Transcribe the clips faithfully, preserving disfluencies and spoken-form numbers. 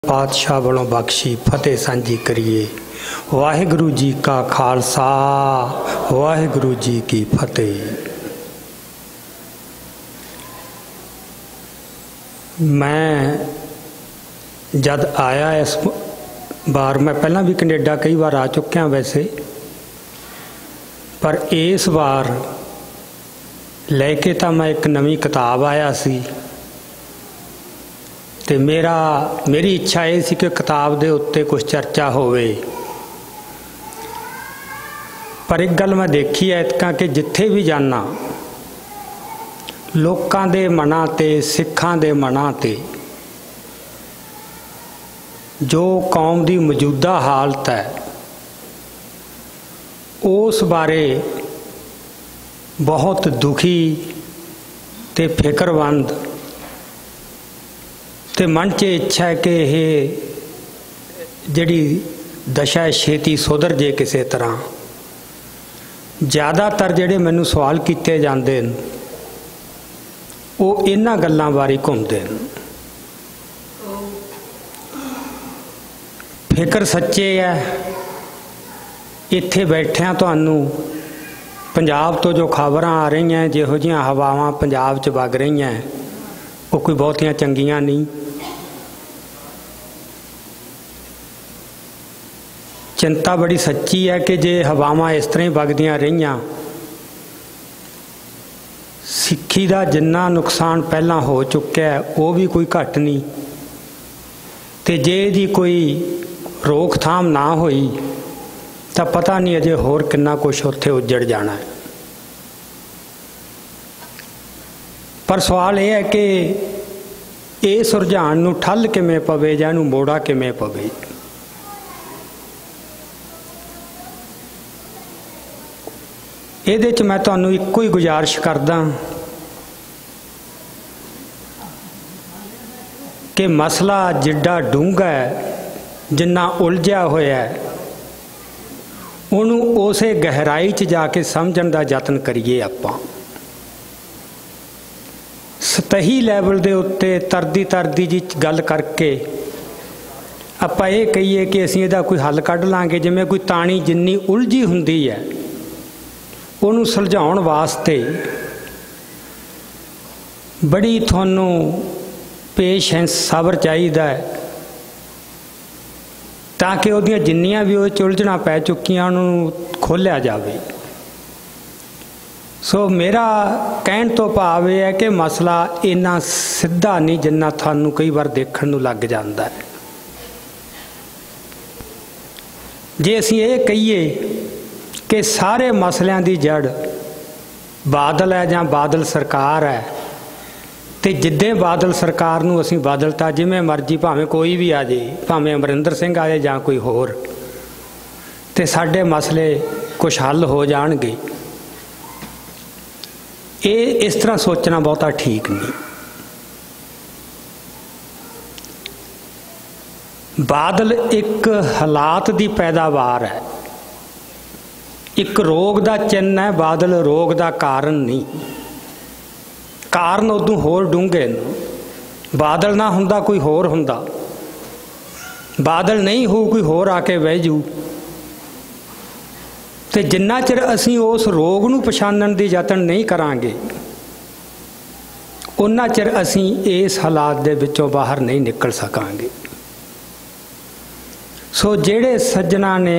पातशाह वालों बख्शी फतेह सांझी करिए। वाहिगुरु जी का खालसा वाहिगुरु जी की फतेह। मैं जद आया इस बार, मैं पहला भी कनेडा कई बार आ चुकिया वैसे, पर इस बार लैके तो मैं एक नवी किताब आया सी ते मेरा मेरी इच्छा ये सी कि किताब दे उत्ते कुछ चर्चा होवे। पर एक गल मैं देखी है इतका कि जिथे भी जाना लोकां दे मनां ते सिखां दे मनां ते जो कौम दी मौजूदा हालत है उस बारे बहुत दुखी ते फिक्रमंद ते मन च इच्छा है कि यह जिहड़ी दशा छेती सुधर जे किसी तरह। ज़्यादातर जिहड़े मैनू सवाल किए जाते हैं वो इन्हां गल्लां बारे घूमते हैं। फिक्र सच्चे है। इत्थे बैठिया तुहानू पंजाब तो जो खबर आ रही हैं, जिहो जिहियां हवावां पंजाब च वग रही हैं, वो कोई बहुतियां चंगियां नहीं। चिंता बड़ी सच्ची है कि जे हवावां इस तरह ही वगदियां रहियां, सिक्खी का जिन्ना नुकसान पहला हो चुका है वो भी कोई घट नहीं, ते जे दी कोई रोकथाम ना हुई तो पता नहीं अजे होर कितना कुछ उत्थे उजड़ जाना है। पर सवाल यह है कि इस रुझान नूं ठल किवें पवे जां इहनूं मोड़ा किवें पवे। इहदे च मैं तुहानूं इक्को ही गुजारिश करदा कि मसला जिड्डा डूंगा है, जिन्ना उलझिया होया है, उन्होंने उस गहराई च जाके समझण दा यतन करिए। आपां सतही लैवल दे उत्ते तरदी तरदी जी गल करके आपां ये कहिए कि असीं इहदा कोई हल कढ लांगे। जिवें कोई ताणी जिन्नी उलझी हुंदी है उन्होंने सुलझाउण वास्ते बड़ी तुहानू पेशेंस सबर चाहिदा है, ताकि उहदियां जिन्नियां भी उह उलझना पै चुकियां उन्होंने खोलिया जाए। सो मेरा कहण तो भाव यह है कि मसला इन्ना सीधा नहीं जिन्ना थानू कई बार देखण नूं लग जांदा है। जे असीं ये कहिए कि सारे मसलियां दी जड़ बादल है जां बादल सरकार है, तो जिद्दे बादल सरकार नूं असीं बदलता, जिवें मर्जी भावें कोई भी आ जाए, भावें अमरिंदर सिंह आ जाए जां कोई होर, ते साडे मसले कुछ हल हो जाणगे। ये इस तरह सोचना बहुता ठीक नहीं। बादल एक हालात दी पैदावार है, एक रोग दा चिन्ह है। बादल रोग दा कारण नहीं, कारण उदों होर डूंघे। बादल ना हुंदा कोई होर हुंदा, बादल नहीं हो कोई होर आके बह जू। ते जिन्ना चिर असीं उस रोग नूं पछाणन दी यतन नहीं करांगे उन्ना चिर असीं इस हालात दे विचों बाहर नहीं निकल सकांगे। सो जिहड़े सज्जना ने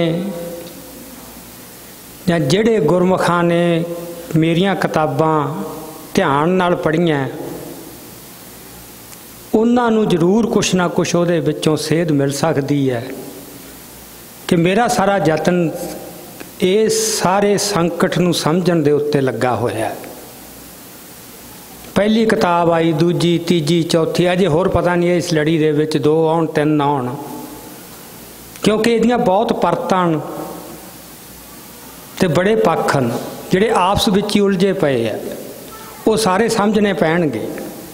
या जिहड़े गुरमुखां ने मेरियां किताबां ध्यान नाल पढ़ियां, उन्हां नूं जरूर कुछ ना कुछ उहदे विचों सेध मिल सकदी है कि मेरा सारा यतन इस सारे संकट नूं समझण दे उत्ते लगा होया है। पहली किताब आई, दूजी, तीजी, चौथी, अजे होर पता नहीं इस लड़ी दे विच दो आउण तीन आउण, क्योंकि इहदियां बहुत परतां ते बड़े पक्ष हैं जिहड़े आपस विच ही उलझे पए है, वो सारे समझने पैणगे।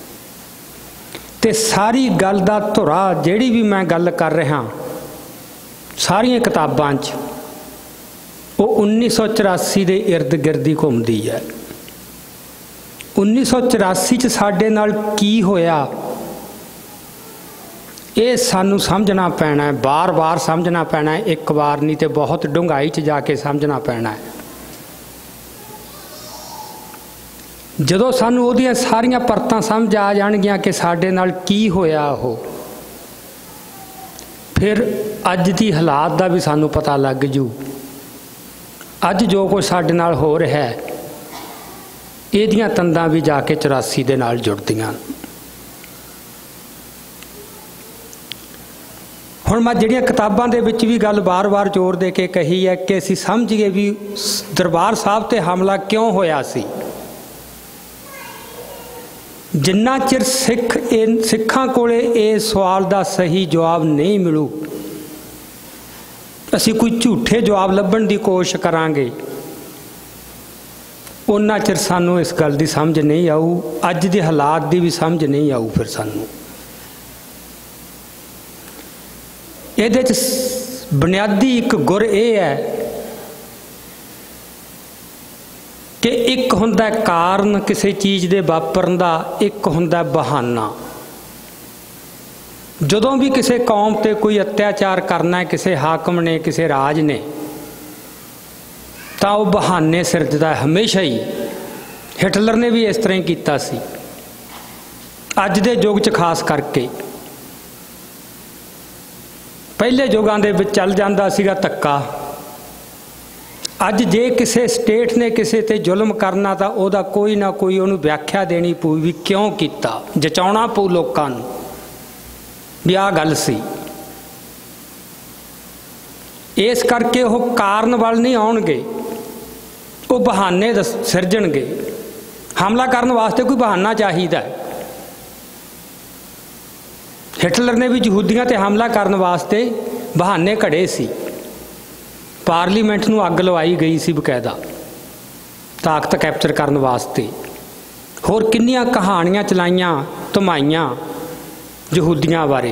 ते सारी गल दा धुरा जिहड़ी भी मैं गल कर रहा सारियां किताबां च वो उन्नीस सौ चौरासी के इर्द गिर्द ही घूमती है। उन्नीस सौ चौरासी च साडे नाल की होया ये सानू समझना पैना है, बार बार समझना पैना है, एक बार नहीं तो बहुत डूंघाई च जाके समझना पैना है। जदों सानू उहदियां सारियां परतां समझ आ जाणगियां कि साडे नाल की होया, हो फिर अज दी हालात दा भी सानू पता लग जू। अज जो कुछ साडे नाल हो रहा है, इहदियां तंदां भी जाके चौरासी दे नाल जुड़दियां। हुण मैं जिहड़ियां किताबां दे विच भी गल बार बार जोर दे के कही है कि असीं समझिए भी दरबार साहब ते हमला क्यों होया सी। जिन्ना चिर सिख सिखां कोले इस सवाल का सही जवाब नहीं मिलू, असीं कोई झूठे जवाब लभण की कोशिश करांगे, उन्ना चिर सानू इस गल की समझ नहीं आऊ, अज दे हालात की भी समझ नहीं आऊ। फिर सानू इहदे च बुनियादी एक गुर यह है कि एक हुंदा कारण किसी चीज़ के वापरन का, एक हुंदा बहाना। जदों भी किसी कौम ते कोई अत्याचार करना है, किसी हाकम ने, किसी राज ने, तो वह बहाने सिरजदा है हमेशा ही। हिटलर ने भी इस तरह ही कीता सी, अज दे युग च खास करके। पहले युगां दे विच चल जांदा सीगा धक्का। अज जे किसी स्टेट ने किसी ते जुल्म करना तो वह कोई ना कोई उन्होंने व्याख्या देनी पू भी क्यों किया, जचाउणा पू लोकां नूं भी आ गल सी। इस करके वो कारण वाल नहीं आउणगे, वो बहाने दस सिरजणगे। हमला करने वास्ते कोई बहाना चाहिदा है। हिटलर ने भी यहूदियों ते हमला करने वास्ते बहाने घड़े सी। पार्लीमेंट नूं अग लवाई गई सी बकायदा ताकत कैप्चर करने वास्ते। होर किन्नियां कहानियां चलाइयां धमाइयां यहूदियां बारे।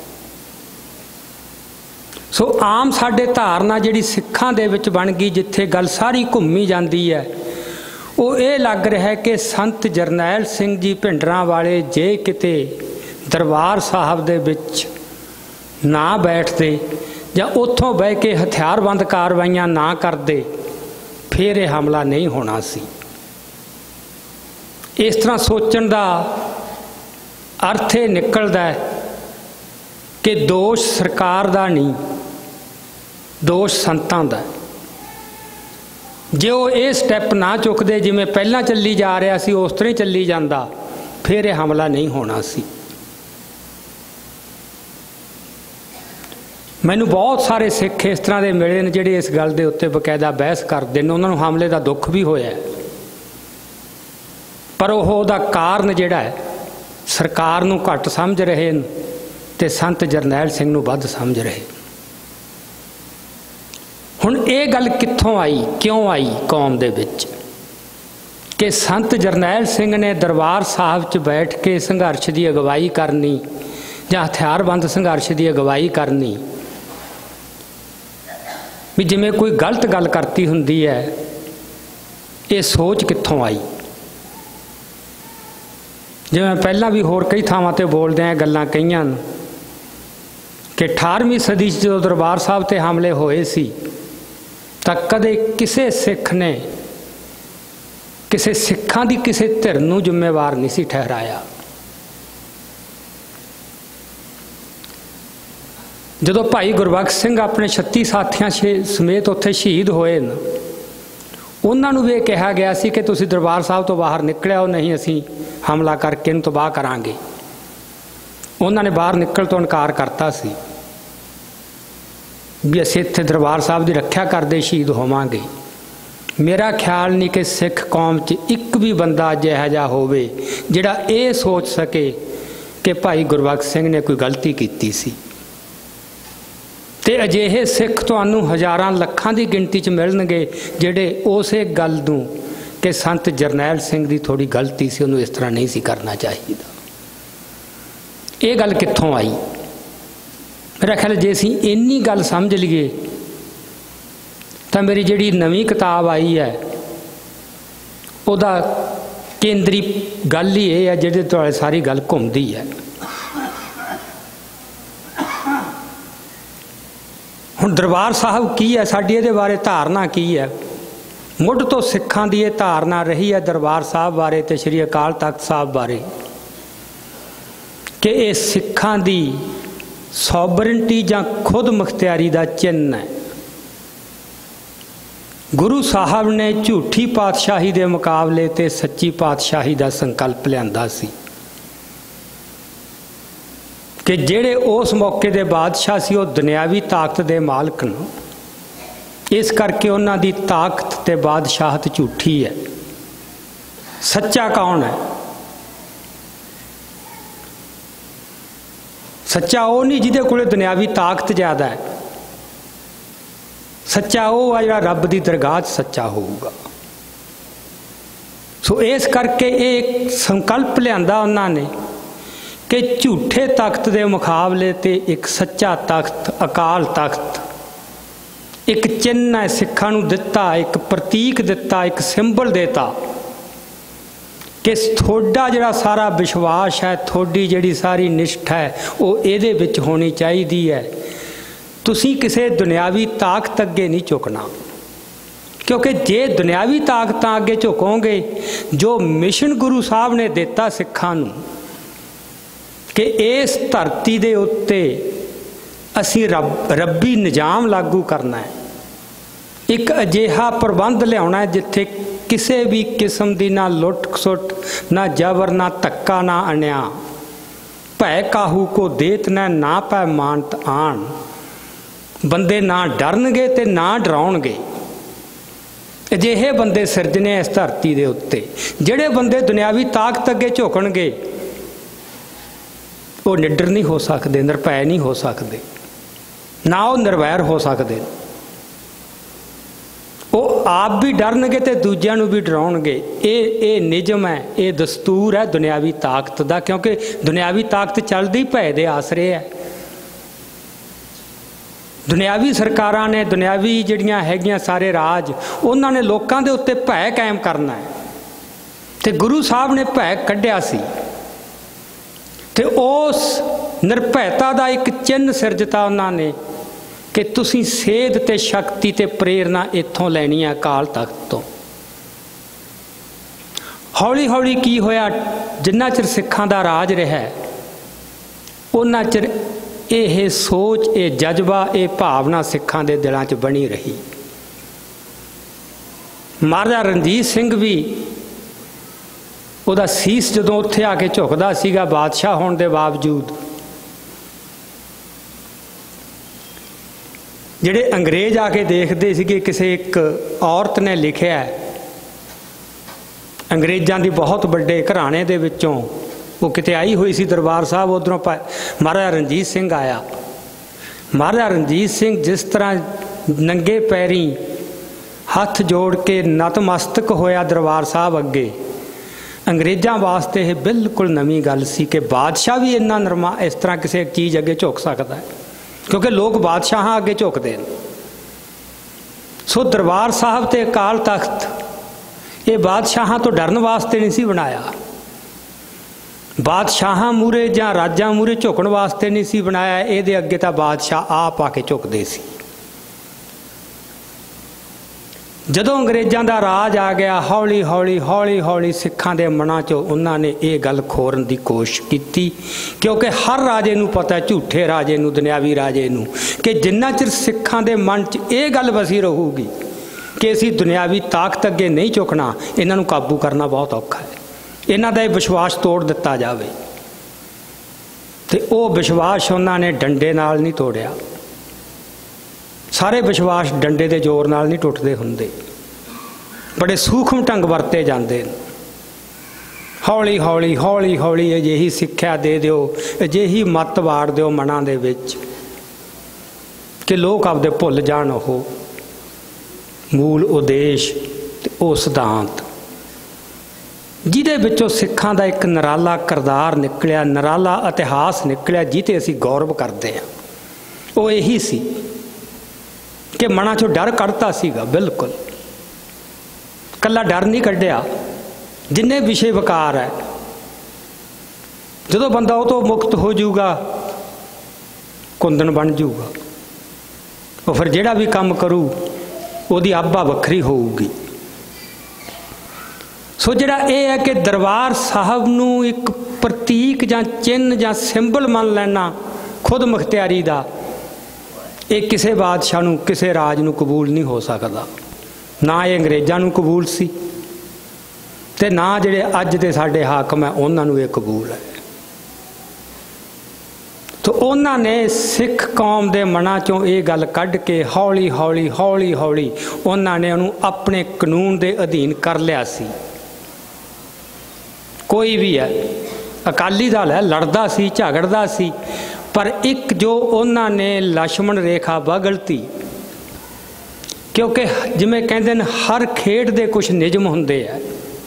सो आम साडे धारना जिहड़ी सिखां दे विच बन गई, जिथे गल सारी घुम्मी जाती है, वो ये लग रहा है कि संत जरनैल सिंह जी भिंडरां वाले जे किते दरबार साहब दे विच ना बैठते ਜਾਂ ਉੱਥੋਂ बह के हथियारबंद कार्रवाइयां ना करते, फिर यह हमला नहीं होना सी। इस तरह सोचण का अर्थ ये निकलदा है कि दोष सरकार का नहीं, दोष संतां दा। जे वो ये स्टैप ना चुकते जिवें पहलां चली जा रहा सी, उस तरह ही चली जांदा, फिर यह हमला नहीं होना सी। मैनू बहुत सारे सिख इस तरह के मिले ने जिहड़े इस गल के उत्ते बकायदा बहस करते हैं। उन्होंने हमले का दुख भी होया, पर वो उहदा कारण जिहड़ा है सरकार नूं घट समझ रहे हैं ते संत जरनैल सिंह नूं वध समझ रहे। हुण ये गल कित्थों आई, क्यों आई कौम दे विच कि संत जरनैल सिंह ने दरबार साहब च बैठ के संघर्ष की अगवाई करनी जां हथियारबंद संघर्ष की अगवाई करनी। भी जिमें कोई गलत गल करती हुंदी है, ये सोच कित्थों आई। जिवें पहला भी होर कई थावां ते बोलदे हैं गल्लां कईयां कि अठारहवीं सदी जो दरबार साहब ते हमले होए सी, तां कदे किसी सिख ने किसी सिखां दी किसी धिर नूं जिम्मेवार नहीं सी ठहराया। जदों भाई गुरबख्श सिंह अपने छत्ती साथियां समेत उत्थे शहीद होए न, उन्होंने भी कहा गया सी कि तुसीं दरबार साहब तो बाहर निकलिया हो, नहीं असीं हमला करके इन्हूं तबाह करांगे। उन्होंने बाहर निकल तो इनकार करता सी भी असीं इत्थे दरबार साहब की रक्षा करते शहीद होवांगे। मेरा ख्याल नहीं कि सिख कौम च एक भी बंदा जिहा जिहा होवे जिहड़ा ये सोच सके कि भाई गुरबख्श सिंह ने कोई गलती की सी। ते अजिहे सिख तुहानूं हज़ारां लखां की गिनती च मिलणगे जिहड़े उस गल नूं कि संत जरनैल सिंह की थोड़ी गलती सी, उन्होंने इस तरह नहीं सी करना चाहिए। ये गल कित्थों आई? मेरा ख्याल जे असीं इन्नी गल समझ लीए तो मेरी जिहड़ी नवीं किताब आई है उहदा केंद्री गल ही ये है जिहदे ते सारी गल घुमदी है। हुण दरबार साहब की है, साडी इहदे बारे धारना की है? मुढ़ तो सिखां दी इह धारना रही है दरबार साहब बारे ते श्री अकाल तख्त साहब बारे कि ये सिखां दी सॉवरेंटी जां खुद मुख्तियारी दा चिन्ह है। गुरु साहब ने झूठी पातशाही दे मुकाबले ते सच्ची पातशाही दा संकल्प लिआंदा सी कि ਜਿਹੜੇ उस मौके दे बादशाह सी वो दुनियावी ताकत दे मालक न, इस करके उन्हां दी ताकत ते बादशाहत झूठी है। सच्चा कौन है? सच्चा वो नहीं जिहदे कोले दुनियावी ताकत ज़्यादा है, सच्चा वो है जिहड़ा रब दी दरगाह सच्चा होऊगा। सो इस करके एक संकल्प लिआंदा उन्हां ने कि झूठे तख्त के मुकाबले ते एक सच्चा तख्त अकाल तख्त एक चिन्ह है सिखां नूं दिता, एक प्रतीक दिता, एक सिंबल देता कि थोड़ा जिहड़ा सारा विश्वास है, थोड़ी जिहड़ी सारी निष्ठा है वो इहदे विच होनी चाहिदी है। तुसीं किसी दुनियावी ताकत अगे नहीं झुकना, क्योंकि जे दुनियावी ताकतां अगे झुकोगे, जो मिशन गुरु साहब ने दिता सिखां नूं कि इस धरती दे उत्ते असी रब रब्बी निजाम लागू करना है, एक अजिहा प्रबंध लियाउणा है जिथे किसी भी किस्म की ना लुट खसुट, ना जबर, ना धक्का, ना अन्या, भै काहू को देत न ना पै मानत आन। बंदे ना डरनगे ते ना डराउणगे। अजिहे बंदे सिरजने इस धरती दे उत्ते, जिहड़े बंदे दुनियावी ताकत अगे झुकणगे वो निडर नहीं हो सकते, निरभय नहीं हो सकते, ना वो निर्वैर हो सकते। वो आप भी डरनगे तो दूजिਆਂ ਨੂੰ भी डराउणगे। ये ये निजम है, ये दस्तूर है दुनियावी ताकत का, क्योंकि दुनियावी ताकत चलदी भय दे आसरे है। दुनियावी सरकारां ने, दुनियावी जिहड़ियां हैगियां सारे राज, उन्हां ने लोकां दे उत्ते भय कायम करना है। ते गुरु साहब ने भय कढ़िया सी ते उस निर्भयता का एक चिन्ह सिरजता उन्होंने कि तुसी सेध ते शक्ति ते प्रेरणा इत्थों लैनी है अकाल तख्त तो। हौली हौली की होया, जिन्ना चिर सिखां दा राज रहा उन्ना चिर यह सोच, ये जज्बा, ये भावना सिखां दे दिलां च बनी रही। महाराजा रणजीत सिंह भी ਉਹਦਾ ਸੀਸ ਜਦੋਂ ਉੱਥੇ ਆ ਕੇ ਝੁਕਦਾ ਸੀਗਾ ਬਾਦਸ਼ਾਹ ਹੋਣ ਦੇ ਬਾਵਜੂਦ, ਜਿਹੜੇ ਅੰਗਰੇਜ਼ ਆ ਕੇ ਦੇਖਦੇ ਸੀਗੇ, ਕਿਸੇ ਇੱਕ ਔਰਤ ਨੇ ਲਿਖਿਆ, ਅੰਗਰੇਜ਼ਾਂ ਦੀ ਬਹੁਤ ਵੱਡੇ ਘਰਾਣੇ ਦੇ ਵਿੱਚੋਂ ਉਹ ਕਿਤੇ ਆਈ ਹੋਈ ਸੀ ਦਰਬਾਰ ਸਾਹਿਬ, ਉੱਧਰੋਂ ਮਹਾਰਾਜਾ ਰਣਜੀਤ ਸਿੰਘ ਆਇਆ। ਮਹਾਰਾਜਾ ਰਣਜੀਤ ਸਿੰਘ ਜਿਸ ਤਰ੍ਹਾਂ ਨੰਗੇ ਪੈਰੀਂ ਹੱਥ ਜੋੜ ਕੇ ਨਤਮਸਤਕ ਹੋਇਆ ਦਰਬਾਰ ਸਾਹਿਬ ਅੱਗੇ, अंग्रेज़ों वास्ते यह बिल्कुल नवीं गल सी कि बादशाह भी इन्ना नरमा इस तरह किसी चीज़ अगे झुक सकता है, क्योंकि लोग बादशाह अगे झुकते हैं। सो दरबार साहब ते अकाल तख्त ये बादशाह तो डरन वास्ते नहीं सी बनाया, बादशाह मूरे जां राजा मूरे झुकण वास्ते नहीं सी बनाया। ये अगे तो बादशाह आप आके झुकते सी। जदों अंग्रेज़ों का राज आ गया, हौली हौली हौली हौली सिखां दे मनां चों उन्होंने ये गल खोरन की कोशिश की, क्योंकि हर राजे नूं पता, झूठे राजे नूं, दुनियावी राजे नूं, कि जिन्ना चिर सिखां दे मन च ये गल वसी रहूगी कि असीं दुनियावी ताकत अगे नहीं झुकना, इन्हां नूं काबू करना बहुत औखा है, इन्हां दा विश्वास तोड़ दिता जावे। ते वो विश्वास उन्होंने डंडे नाल नहीं तोड़िया। सारे विश्वास डंडे के जोर नाल नहीं टुटते हुंदे, बड़े सूखम ढंग वरते जाते। हौली हौली हौली हौली अजिही सिक्ख्या दे दिओ, अजिही मत वाड़ दिओ मनां दे विच कि लोग आपदे भुल जाण ओह मूल उद्देश ते ओ सिद्धांत जिहदे विचों सिखां दा एक निराला किरदार निकलिया, निराला इतिहास निकलिया, जिहते असीं गौरव करते हैं। वो यही सी कि मनां चों डर कढ़ता सीगा, बिल्कुल कल्ला डर नहीं कढ़िया। जिन्ने विषय विकार है, जदों बंदा वो तो मुक्त हो जाऊगा, कुंदन बन जाऊगा। ਉਹ ਫਿਰ ਜਿਹੜਾ ਵੀ ਕੰਮ ਕਰੂ ਉਹਦੀ ਆਬਾ ਵੱਖਰੀ ਹੋਊਗੀ। ਸੋ ਜਿਹੜਾ ਇਹ ਹੈ ਕਿ ਦਰਬਾਰ ਸਾਹਿਬ ਨੂੰ ਇੱਕ ਪ੍ਰਤੀਕ ਜਾਂ ਚਿੰਨ੍ਹ ਜਾਂ ਸਿੰਬਲ ਮੰਨ ਲੈਣਾ ਖੁਦ ਮੁਖਤਿਆਰੀ ਦਾ, ਇਹ ਕਿਸੇ ਬਾਦਸ਼ਾਹ ਨੂੰ ਕਿਸੇ ਰਾਜ ਨੂੰ ਕਬੂਲ ਨਹੀਂ ਹੋ ਸਕਦਾ। ਨਾ ਇਹ ਅੰਗਰੇਜ਼ਾਂ ਨੂੰ ਕਬੂਲ ਸੀ ਤੇ ਨਾ ਜਿਹੜੇ ਅੱਜ ਦੇ ਸਾਡੇ ਹਾਕਮ ਹੈ ਉਹਨਾਂ ਨੂੰ ਇਹ ਕਬੂਲ ਹੈ। तो उन्होंने सिख कौम के मना चों ये गल कढ़ के हौली हौली हौली हौली उन्होंने उन्होंने अपने कानून के अधीन कर लिया सी। कोई भी है अकाली दल है लड़दा सी झगड़दा सी, पर एक जो उन्होंने लक्ष्मण रेखा बगलती, क्योंकि जिमें कहते हैं हर खेड दे कुछ नियम होंदे है।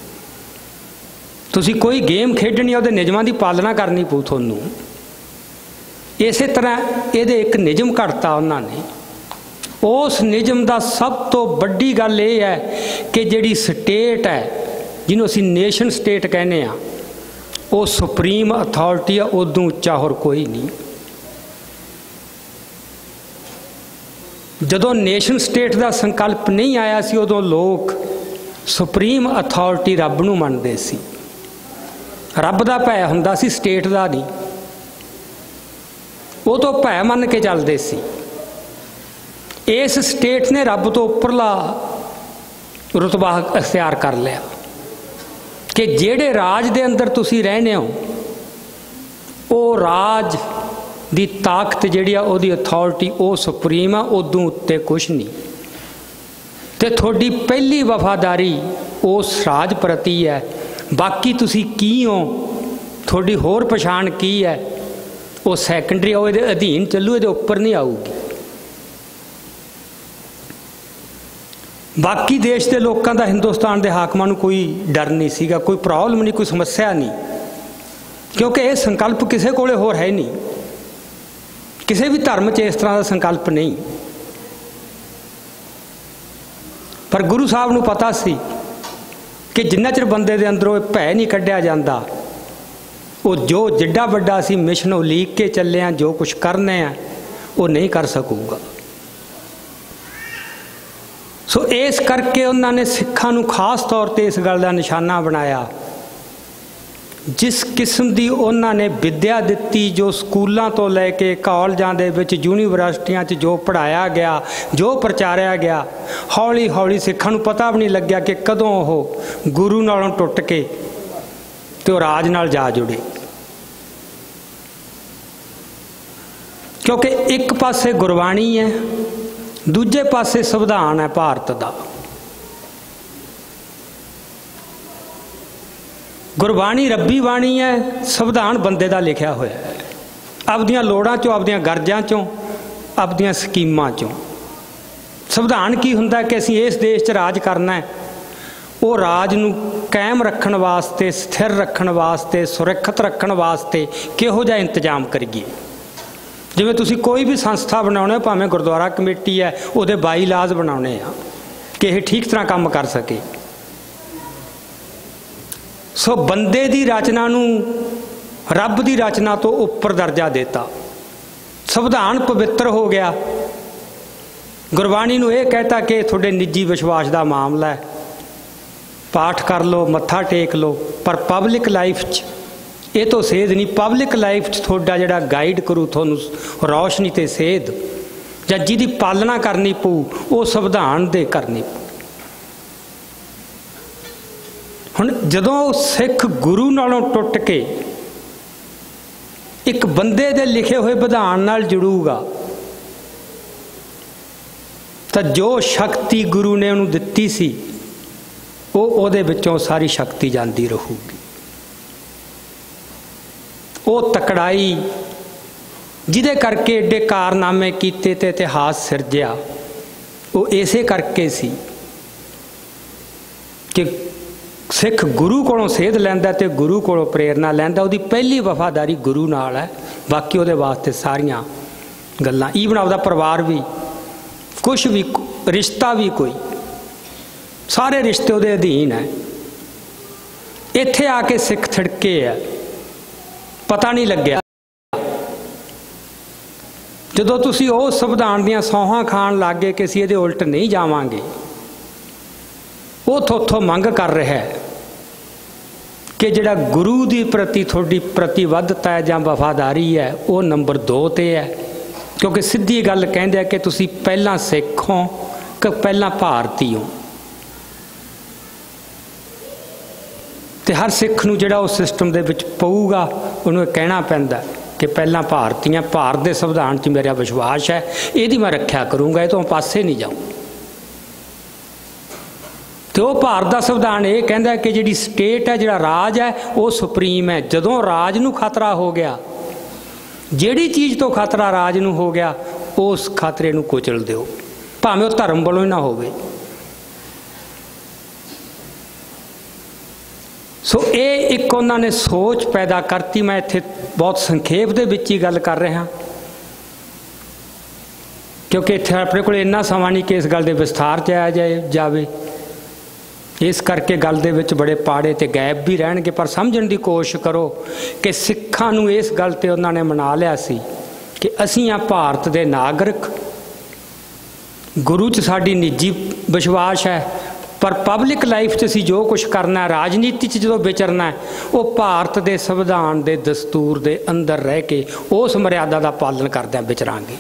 तुसी कोई गेम खेडनी उहदे नियमां दी पालना करनी पऊ तुहानूं। इस तरह ये एक नियम घड़ता उन्होंने। उस नियम का सब तो बड़ी गल यह है कि जिहड़ी स्टेट है जिन्हों असीं नेशन स्टेट कहने आ, वो सुप्रीम अथॉरिटी है, उदों उच्चा होर कोई नहीं। जदों नेशन स्टेट का संकल्प नहीं आया सी उदों लोग सुप्रीम अथॉरिटी रब नूं मनदे सी। रब का भै हुंदा सी, स्टेट का नहीं। वो तो भै मन के चलते सी। इस स्टेट ने रब तो उपरला रुतबा अख्तियार कर लिया कि जेड़े राज दे अंदर तुसी रहने हो, वो राज दी ताकत जिहड़ी आ उहदी अथॉरिटी वो सुप्रीम आ, उदों उत्ते कुछ नहीं। ते थोड़ी पहली वफादारी उस राज प्रति है, बाकी तुसी की हो, थोड़ी होर पछाण की है, वो सैकंडरी वो ये अधीन चलू, ये उपर नहीं आऊगी। बाकी देश के लोगों का हिंदुस्तान के हाकमां नूं कोई डर नहीं सीगा, कोई प्रॉब्लम नहीं, कोई समस्या नहीं, क्योंकि यह संकल्प किसी कोले होर है नहीं। किसी भी धर्म च इस तरह का संकल्प नहीं। पर गुरु साहब नूं पता सी कि जिन्ना चिर बंदे दे अंदरों भै नहीं कढ़िया जाता, वो जो जिड्डा वड्डा असी मिशन उलीक के चले हैं, जो कुछ करने हैं वो नहीं कर सकूगा। सो इस करके उन्होंने सिखां नूं खास तौर पर इस गल का निशाना बनाया। जिस किस्म की उन्होंने विद्या दिती, जो स्कूलों तो लैके कॉलेजों के विच यूनीवर्सिटियां च जो पढ़ाया गया, जो प्रचारिया गया, हौली हौली सिखां नूं पता भी नहीं लग्या कि कदों वो गुरु नालों टुट के तो राज नाल जा जुड़े। क्योंकि एक पासे गुरबाणी है, दूजे पासे संविधान है भारत का। गुरबाणी रब्बी बाणी है, संविधान बंदे का लिखा होया है, आपदियां लोड़ां चों, आपदियां गर्जां चों, आपदियां स्कीमां चों। संविधान की हुंदा कि असीं इस देश च राज करना है, वो राज नूं कायम रखण वास्ते, स्थिर रखण वास्ते, सुरक्षित रखण वास्ते किहो जिहा इंतजाम करिए। जिवें तुसीं कोई भी संस्था बनाउणे, भावें गुरुद्वारा कमेटी है, उहदे बाई लाज बनाउणे आ कि इह ठीक तरह काम कर सके। सो बंदे दी रचना नूं रब दी रचना तो उपर दर्जा देता। संविधान पवित्र हो गया। गुरबाणी नूं इह कहता कि तुहाडे निजी विश्वास का मामला है, पाठ कर लो, मत्था टेक लो, पर पब्लिक लाइफ च ये तो सेध नहीं। पब्लिक लाइफ च थोड़ा जिहड़ा गाइड करू तुहानूं रोशनी ते सेध, जां जिहदी पालना करनी पऊ वो संविधान दे करनी पऊ। हुण जदों सिख गुरु नालों टुट के एक बंदे दे लिखे हुए विधान नाल जुड़ूगा, तो जो शक्ति गुरु ने उन्होंने दिती सी वो उहदे विचों सारी शक्ति जाती रहूगी। वो तकड़ाई जिहदे करके एडे कारनामे कीते ते इतिहास सिरजिया, वो इसे करके सी कि सिख गुरु कोलों सेध लैंदा ते गुरु कोलों प्रेरणा लैंदा। उहदी पहली वफादारी गुरु नाल है, बाकी उहदे वास्ते सारियां गल्लां, ईवन आपदा परिवार भी, कुछ भी रिश्ता भी, कोई सारे रिश्ते उहदे अधीन है। इत्थे आके सिख थिड़के है, पता नहीं लग्या। ਜਦੋਂ ਤੁਸੀਂ ਉਹ ਸੰਵਿਧਾਨ ਦੀਆਂ ਸੌਹਾਂ ਖਾਣ ਲੱਗ ਗਏ ਕਿ ਅਸੀਂ ਇਹਦੇ ਉਲਟ ਨਹੀਂ ਜਾਵਾਂਗੇ, ਉਹ ਥੋਥੋਂ ਮੰਗ ਕਰ ਰਿਹਾ ਹੈ ਕਿ ਜਿਹੜਾ ਗੁਰੂ ਦੀ ਪ੍ਰਤੀ ਤੁਹਾਡੀ ਪ੍ਰਤੀਬੱਧਤਾ ਹੈ ਜਾਂ ਵਫਾਦਾਰੀ ਹੈ ਉਹ ਨੰਬਰ ਦੋ ਤੇ ਹੈ। ਕਿਉਂਕਿ ਸਿੱਧੀ ਗੱਲ ਕਹਿੰਦੇ ਆ ਕਿ ਤੁਸੀਂ ਪਹਿਲਾਂ ਸਿੱਖ ਹੋ ਕਿ ਪਹਿਲਾਂ ਭਾਰਤੀ ਹੋ। ਤੇ ਹਰ ਸਿੱਖ ਨੂੰ ਜਿਹੜਾ ਉਸ ਸਿਸਟਮ ਦੇ ਵਿੱਚ ਪਊਗਾ ਉਹਨੂੰ ਇਹ ਕਹਿਣਾ ਪੈਂਦਾ ਕਿ ਪਹਿਲਾਂ ਭਾਰਤੀ ਹਾਂ, ਭਾਰਤ ਦੇ ਸੰਵਿਧਾਨ 'ਚ ਮੇਰਾ ਵਿਸ਼ਵਾਸ ਹੈ, ਇਹਦੀ ਮੈਂ ਰੱਖਿਆ ਕਰੂੰਗਾ, ਇਹ ਤੋਂ ਪਾਸੇ ਨਹੀਂ ਜਾਊਂ। ਤੇ ਉਹ ਭਾਰਤ ਦਾ ਸੰਵਿਧਾਨ ਇਹ ਕਹਿੰਦਾ ਕਿ ਜਿਹੜੀ ਸਟੇਟ ਹੈ, ਜਿਹੜਾ ਰਾਜ ਹੈ ਉਹ ਸੁਪਰੀਮ ਹੈ। ਜਦੋਂ ਰਾਜ ਨੂੰ ਖਤਰਾ ਹੋ ਗਿਆ, ਜਿਹੜੀ ਚੀਜ਼ ਤੋਂ ਖਤਰਾ ਰਾਜ ਨੂੰ ਹੋ ਗਿਆ, ਉਸ ਖਤਰੇ ਨੂੰ ਕੁਚਲ ਦਿਓ, ਭਾਵੇਂ ਉਹ ਧਰਮ ਵੱਲੋਂ ਹੀ ਨਾ ਹੋਵੇ। ਸੋ ਇਹ ਇੱਕ ਉਹਨਾਂ ਨੇ ਸੋਚ ਪੈਦਾ ਕਰਤੀ। ਮੈਂ ਇੱਥੇ ਬਹੁਤ ਸੰਖੇਪ ਦੇ ਵਿੱਚ ਹੀ ਗੱਲ ਕਰ ਰਿਹਾ, ਕਿਉਂਕਿ ਇੱਥੇ ਆਪਣੇ ਕੋਲ ਇੰਨਾ ਸਮਾਂ ਨਹੀਂ ਕਿ ਇਸ ਗੱਲ ਦੇ ਵਿਸਥਾਰ 'ਚ ਆਇਆ ਜਾਏ ਜਾਵੇ। ਇਸ ਕਰਕੇ ਗੱਲ ਦੇ ਵਿੱਚ ਬੜੇ ਪਾੜੇ ਤੇ ਗੈਪ ਵੀ ਰਹਿਣਗੇ, ਪਰ ਸਮਝਣ ਦੀ ਕੋਸ਼ਿਸ਼ ਕਰੋ ਕਿ ਸਿੱਖਾਂ ਨੂੰ ਇਸ ਗੱਲ 'ਤੇ ਉਹਨਾਂ ਨੇ ਮਨਾ ਲਿਆ ਸੀ ਕਿ ਅਸੀਂ ਆ ਭਾਰਤ ਦੇ ਨਾਗਰਿਕ, ਗੁਰੂ 'ਚ ਸਾਡੀ ਨਿੱਜੀ ਵਿਸ਼ਵਾਸ ਹੈ, ਪਰ ਪਬਲਿਕ ਲਾਈਫ 'ਚ ਅਸੀਂ ਜੋ ਕੁਛ ਕਰਨਾ, ਰਾਜਨੀਤੀ 'ਚ ਜਦੋਂ ਵਿਚਰਨਾ, ਉਹ ਭਾਰਤ ਦੇ ਸੰਵਿਧਾਨ ਦੇ ਦਸਤੂਰ ਦੇ ਅੰਦਰ ਰਹਿ ਕੇ ਉਸ ਮਰਿਆਦਾ ਦਾ ਪਾਲਣ ਕਰਦਿਆਂ ਵਿਚਰਾਂਗੇ।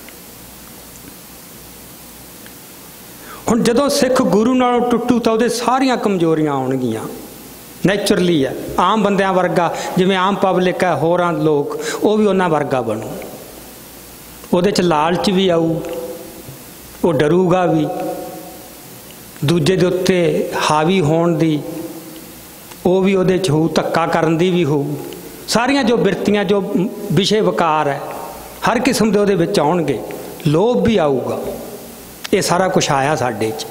ਹੁਣ ਜਦੋਂ ਸਿੱਖ ਗੁਰੂ ਨਾਲੋਂ ਟੁੱਟੂ ਤਾਂ ਉਹਦੇ ਸਾਰੀਆਂ ਕਮਜ਼ੋਰੀਆਂ ਆਉਣਗੀਆਂ, ਨੈਚੁਰਲੀ ਹੈ। ਆਮ ਬੰਦਿਆਂ ਵਰਗਾ, ਜਿਵੇਂ ਆਮ ਪਬਲਿਕ ਹੈ, ਹੋਰਾਂ ਲੋਕ, ਉਹ ਵੀ ਉਹਨਾਂ ਵਰਗਾ ਬਣੂ। ਉਹਦੇ 'ਚ ਲਾਲਚ ਵੀ ਆਊ, ਉਹ ਡਰੂਗਾ ਵੀ, ਦੂਜੇ ਦੇ ਉੱਤੇ ਹਾਵੀ ਹੋਣ ਦੀ ਉਹ ਵੀ ਉਹਦੇ 'ਚ ਹੋਊ, ਧੱਕਾ ਕਰਨ ਦੀ ਵੀ ਹੋਊ। ਸਾਰੀਆਂ ਜੋ ਬਿਰਤੀਆਂ, ਜੋ ਵਿਸ਼ੇ ਵਿਕਾਰ ਹੈ, ਹਰ ਕਿਸਮ ਦੇ ਉਹਦੇ ਵਿੱਚ ਆਉਣਗੇ। ਲੋਭ ਵੀ ਆਊਗਾ। ਇਹ ਸਾਰਾ ਕੁਛ ਆਇਆ ਸਾਡੇ 'ਚ।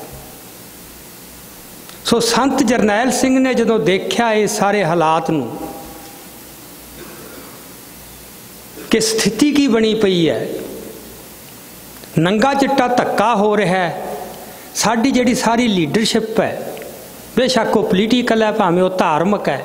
ਸੋ ਸੰਤ ਜਰਨੈਲ ਸਿੰਘ ਨੇ ਜਦੋਂ ਦੇਖਿਆ ਇਹ ਸਾਰੇ ਹਾਲਾਤ ਨੂੰ ਕਿ ਸਥਿਤੀ ਕੀ ਬਣੀ ਪਈ ਹੈ, ਨੰਗਾ ਚਿੱਟਾ ਧੱਕਾ ਹੋ ਰਿਹਾ ਹੈ, ਸਾਡੀ ਜਿਹੜੀ ਸਾਰੀ ਲੀਡਰਸ਼ਿਪ ਹੈ, ਬੇਸ਼ੱਕ ਉਹ ਪੋਲੀਟੀਕਲ ਹੈ, ਭਾਵੇਂ ਉਹ ਧਾਰਮਿਕ ਹੈ,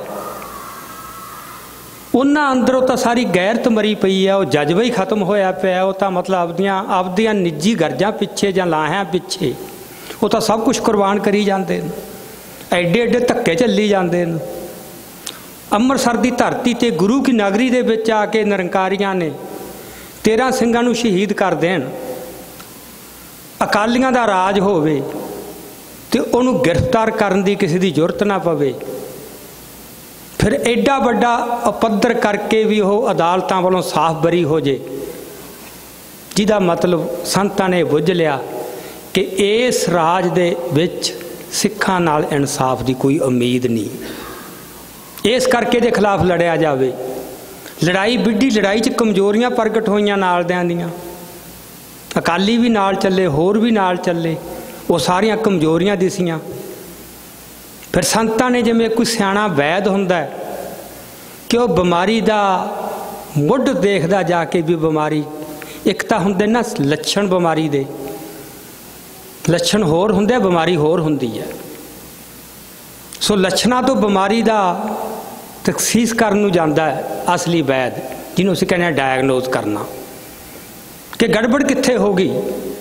ਉਹਨਾਂ ਅੰਦਰੋਂ ਤਾਂ ਸਾਰੀ ਗੈਰਤ ਮਰੀ ਪਈ ਹੈ, ਉਹ ਜਜ਼ਬਾ ਹੀ ਖਤਮ ਹੋਇਆ ਪਿਆ। ਉਹ ਤਾਂ ਮਤਲਬ ਆਪਦੀਆਂ ਆਪਦੀਆਂ ਨਿੱਜੀ ਗਰਜਾਂ ਪਿੱਛੇ ਜਾਂ ਲਾਹਿਆਂ ਪਿੱਛੇ ਉਹ ਤਾਂ ਸਭ ਕੁਝ ਕੁਰਬਾਨ ਕਰੀ ਜਾਂਦੇ ਨੇ, ਐਡੇ ਐਡੇ ਧੱਕੇ ਚੱਲੀ ਜਾਂਦੇ ਨੇ। ਅੰਮ੍ਰਿਤਸਰ ਦੀ ਧਰਤੀ 'ਤੇ ਗੁਰੂ ਕੀ ਨਗਰੀ ਦੇ ਵਿੱਚ ਆ ਕੇ ਨਿਰੰਕਾਰੀਆਂ ਨੇ ਤੇਰਾਂ ਸਿੰਘਾਂ ਨੂੰ ਸ਼ਹੀਦ ਕਰ ਦੇਣ, ਅਕਾਲੀਆਂ ਦਾ ਰਾਜ ਹੋਵੇ ਤੇ ਉਹਨੂੰ ਗ੍ਰਿਫਤਾਰ ਕਰਨ ਦੀ ਕਿਸੇ ਦੀ ਜ਼ਰੂਰਤ ਨਾ ਪਵੇ। ਫਿਰ ਐਡਾ ਵੱਡਾ ਅਪੱਧਰ ਕਰਕੇ ਵੀ ਉਹ ਅਦਾਲਤਾਂ ਵੱਲੋਂ ਸਾਫ਼ ਬਰੀ ਹੋ ਜੇ, ਜਿਹਦਾ ਮਤਲਬ ਸੰਤਾਂ ਨੇ ਬੁੱਝ ਲਿਆ ਕਿ ਇਸ ਰਾਜ ਦੇ ਵਿੱਚ ਸਿੱਖਾਂ ਨਾਲ ਇਨਸਾਫ ਦੀ ਕੋਈ ਉਮੀਦ ਨਹੀਂ। ਇਸ ਕਰਕੇ ਦੇ ਖਿਲਾਫ ਲੜਿਆ ਜਾਵੇ। ਲੜਾਈ ਵਿੱਢੀ, ਲੜਾਈ 'ਚ ਕਮਜ਼ੋਰੀਆਂ ਪ੍ਰਗਟ ਹੋਈਆਂ ਨਾਲ ਦਿਆਂ ਦੀਆਂ। ਅਕਾਲੀ ਵੀ ਨਾਲ ਚੱਲੇ, ਹੋਰ ਵੀ ਨਾਲ ਚੱਲੇ, ਉਹ ਸਾਰੀਆਂ ਕਮਜ਼ੋਰੀਆਂ ਦਿਸੀਆਂ। ਫਿਰ ਸੰਤਾਂ ਨੇ, ਜਿਵੇਂ ਕੋਈ ਸਿਆਣਾ ਵੈਦ ਹੁੰਦਾ ਕਿ ਉਹ ਬਿਮਾਰੀ ਦਾ ਮੁੱਢ ਦੇਖਦਾ ਜਾ ਕੇ ਵੀ ਬਿਮਾਰੀ, ਇੱਕ ਤਾਂ ਹੁੰਦੇ ਨਾ ਲੱਛਣ, ਬਿਮਾਰੀ ਦੇ ਲੱਛਣ ਹੋਰ ਹੁੰਦੇ, ਬਿਮਾਰੀ ਹੋਰ ਹੁੰਦੀ ਹੈ। ਸੋ ਲੱਛਣਾਂ ਤੋਂ ਬਿਮਾਰੀ ਦਾ ਤਖਸੀਸ ਕਰਨ ਨੂੰ ਜਾਂਦਾ ਹੈ ਅਸਲੀ ਵੈਦ, ਜਿਹਨੂੰ ਅਸੀਂ ਕਹਿੰਦੇ ਹਾਂ ਡਾਇਗਨੋਜ਼ ਕਰਨਾ ਕਿ ਗੜਬੜ ਕਿੱਥੇ ਹੋ ਗਈ।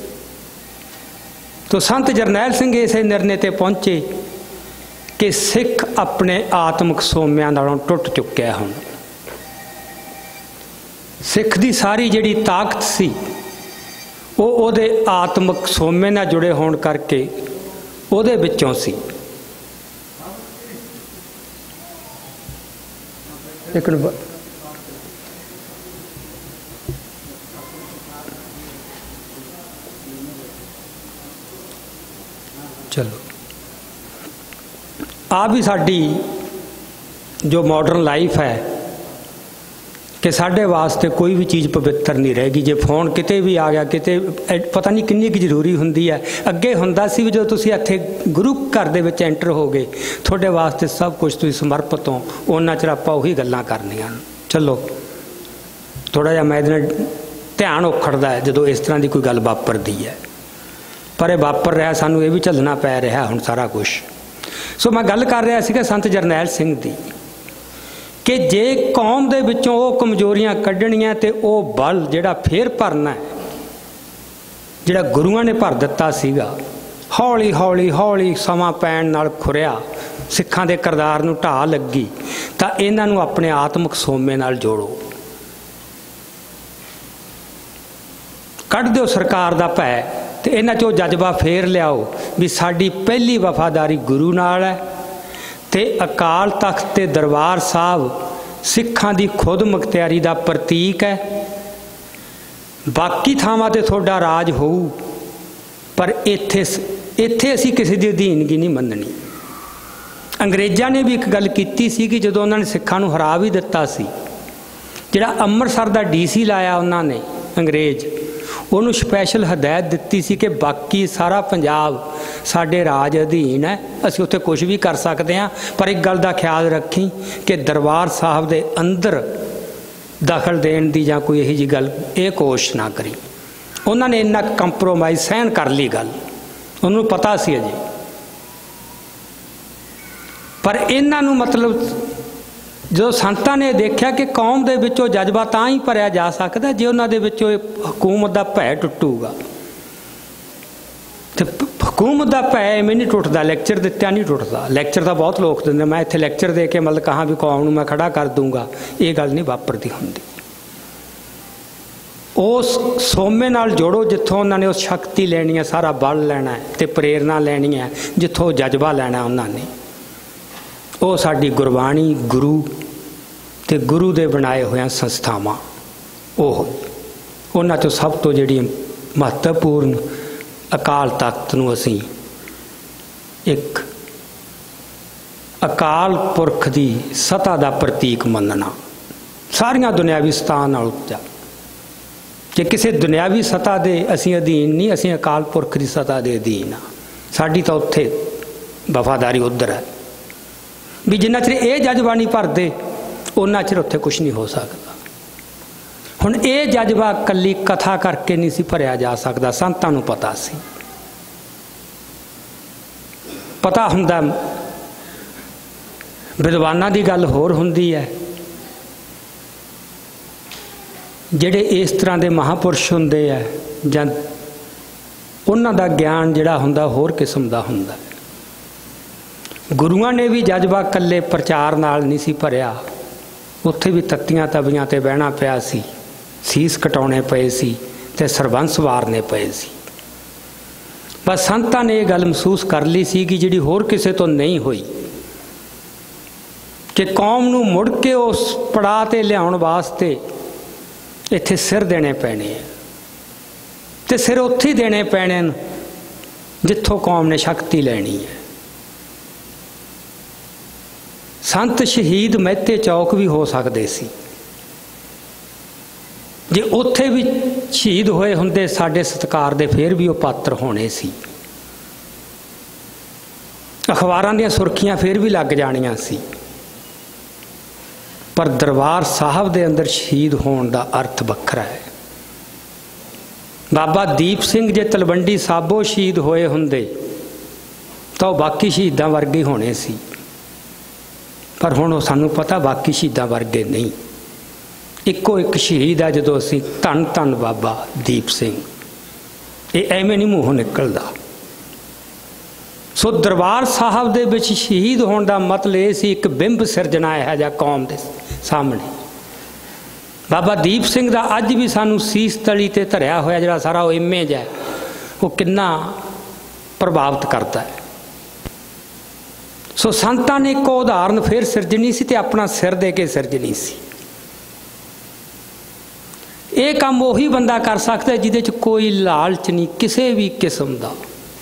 तो संत जरनैल सिंह इस निर्णय ते पहुंचे कि सिख अपने आत्मक सोमियां नालों टुट चुके हुण। सिख दी सारी जिहड़ी ताकत सी वो ओदे आत्मक सोमे नाल जुड़े होण करके ओदे विचों सी। एक चलो आ भी साडी जो मॉडर्न लाइफ है कि साढ़े वास्ते कोई भी चीज़ पवित्र नहीं रहेगी। जे फोन किते भी आ गया किते पता नहीं किन्नी की जरूरी हुंदी है। अगे हुंदा सी जो तुसी इत्थे गुरु घर दे विच एंटर हो गए थोड़े वास्ते सब कुछ तुसी समर्पित हो, उन्ना चिर आपां उही गल्लां करनियां। चलो थोड़ा जिहा मैं ध्यान उखड़दा है जो इस तरह की कोई गल वापरदी है, पर यह वापर रहा सानू ये भी झलना पै रहा हुण सारा कुछ। सो मैं गल कर रहा सीगा संत जरनैल सिंह दी कि जे कौम दे विचों वो कमजोरियां कढ़नियां ते वो बल जिहड़ा फेर भरना है ਜਿਹੜਾ ਗੁਰੂਆਂ ਨੇ ਭਰ ਦਿੱਤਾ ਸੀਗਾ, ਹੌਲੀ ਹੌਲੀ ਹੌਲੀ ਸਮਾਂ ਪੈਣ ਨਾਲ ਖੁਰਿਆ, ਸਿੱਖਾਂ ਦੇ ਕਿਰਦਾਰ ਨੂੰ ਢਾਹ ਲੱਗੀ, ਤਾਂ ਇਹਨਾਂ ਨੂੰ ਆਪਣੇ ਆਤਮਿਕ ਸੋਮੇ ਨਾਲ ਜੋੜੋ, ਕੱਢ ਦਿਓ ਸਰਕਾਰ ਦਾ ਭੈ, ਤੇ ਇਹਨਾਂ 'ਚੋਂ ਜਜ਼ਬਾ ਫੇਰ ਲਿਆਓ ਵੀ ਸਾਡੀ ਪਹਿਲੀ ਵਫਾਦਾਰੀ ਗੁਰੂ ਨਾਲ ਹੈ, ਤੇ ਅਕਾਲ ਤਖਤ ਤੇ ਦਰਬਾਰ ਸਾਹਿਬ ਸਿੱਖਾਂ ਦੀ ਖੁਦ ਮੁਖਤਿਆਰੀ ਦਾ ਪ੍ਰਤੀਕ ਹੈ। ਬਾਕੀ ਥਾਵਾਂ ਤੇ ਤੁਹਾਡਾ ਰਾਜ ਹੋਊ, ਪਰ ਇੱਥੇ ਇੱਥੇ ਅਸੀਂ ਕਿਸੇ ਦੀ ਅਧੀਨਗੀ ਨਹੀਂ ਮੰਨਣੀ। ਅੰਗਰੇਜ਼ਾਂ ਨੇ ਵੀ ਇੱਕ ਗੱਲ ਕੀਤੀ ਸੀ ਕਿ ਜਦੋਂ ਉਹਨਾਂ ਨੇ ਸਿੱਖਾਂ ਨੂੰ ਹਰਾ ਵੀ ਦਿੱਤਾ ਸੀ, ਜਿਹੜਾ ਅੰਮ੍ਰਿਤਸਰ ਦਾ ਡੀ ਸੀ ਲਾਇਆ ਉਹਨਾਂ ਨੇ ਅੰਗਰੇਜ਼, ਉਹਨੂੰ ਸਪੈਸ਼ਲ ਹਦਾਇਤ ਦਿੱਤੀ ਸੀ ਕਿ ਬਾਕੀ ਸਾਰਾ ਪੰਜਾਬ ਸਾਡੇ ਰਾਜ ਅਧੀਨ ਹੈ, ਅਸੀਂ ਉੱਥੇ ਕੁਝ ਵੀ ਕਰ ਸਕਦੇ ਹਾਂ, ਪਰ ਇੱਕ ਗੱਲ ਦਾ ਖਿਆਲ ਰੱਖੀ ਕਿ ਦਰਬਾਰ ਸਾਹਿਬ ਦੇ ਅੰਦਰ ਦਖਲ ਦੇਣ ਦੀ ਜਾਂ ਕੋਈ ਇਹੋ ਜਿਹੀ ਗੱਲ ਇਹ ਕੋਸ਼ਿਸ਼ ਨਾ ਕਰੀ। ਉਹਨਾਂ ਨੇ ਇੰਨਾ ਕੰਪਰੋਮਾਈਜ਼ ਸਹਿਣ ਕਰ ਲਈ ਗੱਲ, ਉਹਨੂੰ ਪਤਾ ਸੀ ਅਜੇ, ਪਰ ਇਹਨਾਂ ਨੂੰ ਮਤਲਬ ਜਦੋਂ ਸੰਤਾਂ ਨੇ ਦੇਖਿਆ ਕਿ ਕੌਮ ਦੇ ਵਿੱਚੋਂ ਜਜ਼ਬਾ ਤਾਂ ਹੀ ਭਰਿਆ ਜਾ ਸਕਦਾ ਜੇ ਉਹਨਾਂ ਦੇ ਵਿੱਚੋਂ ਇਹ ਹਕੂਮਤ ਦਾ ਭੈ ਟੁੱਟੂਗਾ, ਤੇ ਹਕੂਮਤ ਦਾ ਭੈ ਐਵੇਂ ਨਹੀਂ ਟੁੱਟਦਾ, ਲੈਕਚਰ ਦਿੱਤਿਆ ਨਹੀਂ ਟੁੱਟਦਾ। ਲੈਕਚਰ ਤਾਂ ਬਹੁਤ ਲੋਕ ਦਿੰਦੇ, ਮੈਂ ਇੱਥੇ ਲੈਕਚਰ ਦੇ ਕੇ ਮਤਲਬ ਕਹਾਂ ਵੀ ਕੌਮ ਨੂੰ ਮੈਂ ਖੜਾ ਕਰ ਦੂੰਗਾ, ਇਹ ਗੱਲ ਨਹੀਂ ਵਾਪਰਦੀ ਹੁੰਦੀ। ਉਸ ਸੋਮੇ ਨਾਲ ਜੋੜੋ ਜਿੱਥੋਂ ਉਹਨਾਂ ਨੇ ਉਸ ਸ਼ਕਤੀ ਲੈਣੀ ਹੈ, ਸਾਰਾ ਬਲ ਲੈਣਾ ਹੈ ਤੇ ਪ੍ਰੇਰਨਾ ਲੈਣੀ ਹੈ, ਜਿੱਥੋਂ ਜਜ਼ਬਾ ਲੈਣਾ ਉਹਨਾਂ ਨੇ, ਉਹ ਸਾਡੀ ਗੁਰਬਾਣੀ, ਗੁਰੂ ਤੇ ਗੁਰੂ ਦੇ ਬਣਾਏ ਹੋਏ ਸੰਸਥਾਵਾਂ, ਉਹ ਉਹਨਾਂ 'ਚੋਂ ਸਭ ਤੋਂ ਜਿਹੜੀ ਮਹੱਤਵਪੂਰਨ ਅਕਾਲ ਤਖਤ ਨੂੰ ਅਸੀਂ ਇੱਕ ਅਕਾਲ ਪੁਰਖ ਦੀ ਸਤਾ ਦਾ ਪ੍ਰਤੀਕ ਮੰਨਣਾ, ਸਾਰੀਆਂ ਦੁਨਿਆਵੀ ਸਤਾਂ ਨਾਲ ਉੱਚਾ। ਜੇ ਕਿਸੇ ਦੁਨਿਆਵੀ ਸਤਾ ਦੇ ਅਸੀਂ ਅਧੀਨ ਨਹੀਂ, ਅਸੀਂ ਅਕਾਲ ਪੁਰਖ ਦੀ ਸਤਾ ਦੇ ਅਧੀਨ ਹਾਂ। ਸਾਡੀ ਤਾਂ ਉੱਥੇ ਵਫਾਦਾਰੀ ਉੱਧਰ ਹੈ ਵੀ ਜਿੰਨਾ ਚਿਰ ਇਹ ਜਜ਼ਬਾ ਨਹੀਂ ਭਰਦੇ ਉਹਨਾਂ ਚਿਰ ਉੱਥੇ ਕੁਛ ਨਹੀਂ ਹੋ ਸਕਦਾ। ਹੁਣ ਇਹ ਜਜ਼ਬਾ ਇਕੱਲੀ ਕਥਾ ਕਰਕੇ ਨਹੀਂ ਸੀ ਭਰਿਆ ਜਾ ਸਕਦਾ, ਸੰਤਾਂ ਨੂੰ ਪਤਾ ਸੀ, ਪਤਾ ਹੁੰਦਾ। ਵਿਦਵਾਨਾਂ ਦੀ ਗੱਲ ਹੋਰ ਹੁੰਦੀ ਹੈ, ਜਿਹੜੇ ਇਸ ਤਰ੍ਹਾਂ ਦੇ ਮਹਾਂਪੁਰਸ਼ ਹੁੰਦੇ ਆ ਜਾਂ ਉਹਨਾਂ ਦਾ ਗਿਆਨ ਜਿਹੜਾ ਹੁੰਦਾ ਹੋਰ ਕਿਸਮ ਦਾ ਹੁੰਦਾ। ਗੁਰੂਆਂ ਨੇ ਵੀ ਜਜ਼ਬਾ ਇਕੱਲੇ ਪ੍ਰਚਾਰ ਨਾਲ ਨਹੀਂ ਸੀ ਭਰਿਆ, ਉੱਥੇ ਵੀ ਤੱਤੀਆਂ ਤਵੀਆਂ ਤੇ ਬਹਿਣਾ ਪਿਆ ਸੀ, ਸੀਸ ਕਟਾਉਣੇ ਪਏ ਸੀ ਤੇ ਸਰਬੰਸ ਵਾਰਨੇ ਪਏ ਸੀ। ਬਸ ਸੰਤਾਂ ਨੇ ਇਹ ਗੱਲ ਮਹਿਸੂਸ ਕਰ ਲਈ ਸੀ ਕਿ ਜਿਹੜੀ ਹੋਰ ਕਿਸੇ ਤੋਂ ਨਹੀਂ ਹੋਈ, ਕਿ ਕੌਮ ਨੂੰ ਮੁੜ ਕੇ ਉਸ ਪੜਾਅ ਤੇ ਲਿਆਉਣ ਵਾਸਤੇ ਇੱਥੇ ਸਿਰ ਦੇਣੇ ਪੈਣੇ ਆ, ਤੇ ਸਿਰ ਉੱਥੇ ਹੀ ਦੇਣੇ ਪੈਣੇ ਨੇ ਜਿੱਥੋਂ ਕੌਮ ਨੇ ਸ਼ਕਤੀ ਲੈਣੀ ਹੈ। ਸੰਤ ਸ਼ਹੀਦ ਮਹਿਤੇ ਚੌਕ ਵੀ ਹੋ ਸਕਦੇ ਸੀ, ਜੇ ਉੱਥੇ ਵੀ ਸ਼ਹੀਦ ਹੋਏ ਹੁੰਦੇ ਸਾਡੇ ਸਤਿਕਾਰ ਦੇ, ਫਿਰ ਵੀ ਉਹ ਪਾਤਰ ਹੋਣੇ ਸੀ। ਅਖਬਾਰਾਂ ਦੀਆਂ ਸੁਰਖੀਆਂ ਫਿਰ ਵੀ ਲੱਗ ਜਾਣੀਆਂ ਸੀ, ਪਰ ਦਰਬਾਰ ਸਾਹਿਬ ਦੇ ਅੰਦਰ ਸ਼ਹੀਦ ਹੋਣ ਦਾ ਅਰਥ ਵੱਖਰਾ ਹੈ। ਬਾਬਾ ਦੀਪ ਸਿੰਘ ਜੇ ਤਲਵੰਡੀ ਸਾਬੋ ਸ਼ਹੀਦ ਹੋਏ ਹੁੰਦੇ ਤਾਂ ਉਹ ਬਾਕੀ ਸ਼ਹੀਦਾਂ ਵਰਗੇ ਹੋਣੇ ਸੀ, ਪਰ ਹੁਣ ਉਹ ਸਾਨੂੰ ਪਤਾ ਬਾਕੀ ਸ਼ਹੀਦਾਂ ਵਰਗੇ ਨਹੀਂ। ਇੱਕੋ ਇੱਕ ਸ਼ਹੀਦ ਆ ਜਦੋਂ ਅਸੀਂ ਧੰਨ ਧੰਨ ਬਾਬਾ ਦੀਪ ਸਿੰਘ, ਇਹ ਐਵੇਂ ਨਹੀਂ ਮੂੰਹੋਂ ਨਿਕਲਦਾ। ਸੋ ਦਰਬਾਰ ਸਾਹਿਬ ਦੇ ਵਿੱਚ ਸ਼ਹੀਦ ਹੋਣ ਦਾ ਮਤਲਬ ਇਹ ਸੀ ਇੱਕ ਬਿੰਬ ਸਿਰਜਣਾ ਹੈ ਜਾਂ ਕੌਮ ਦੇ ਸਾਹਮਣੇ। ਬਾਬਾ ਦੀਪ ਸਿੰਘ ਦਾ ਅੱਜ ਵੀ ਸਾਨੂੰ ਸੀਸ ਤਲੀ ਤੇ ਧਰਿਆ ਹੋਇਆ ਜਿਹੜਾ ਸਾਰਾ ਉਹ ਇਮੇਜ ਹੈ, ਉਹ ਕਿੰਨਾ ਪ੍ਰਭਾਵਿਤ ਕਰਦਾ ਹੈ। ਸੋ ਸੰਤਾਂ ਨੇ ਇੱਕ ਉਦਾਹਰਨ ਫਿਰ ਸਿਰਜਣੀ ਸੀ ਤੇ ਆਪਣਾ ਸਿਰ ਦੇ ਕੇ ਸਿਰਜਣੀ ਸੀ। ਇਹ ਕੰਮ ਉਹੀ ਬੰਦਾ ਕਰ ਸਕਦਾ ਜਿਹਦੇ 'ਚ ਕੋਈ ਲਾਲਚ ਨਹੀਂ ਕਿਸੇ ਵੀ ਕਿਸਮ ਦਾ,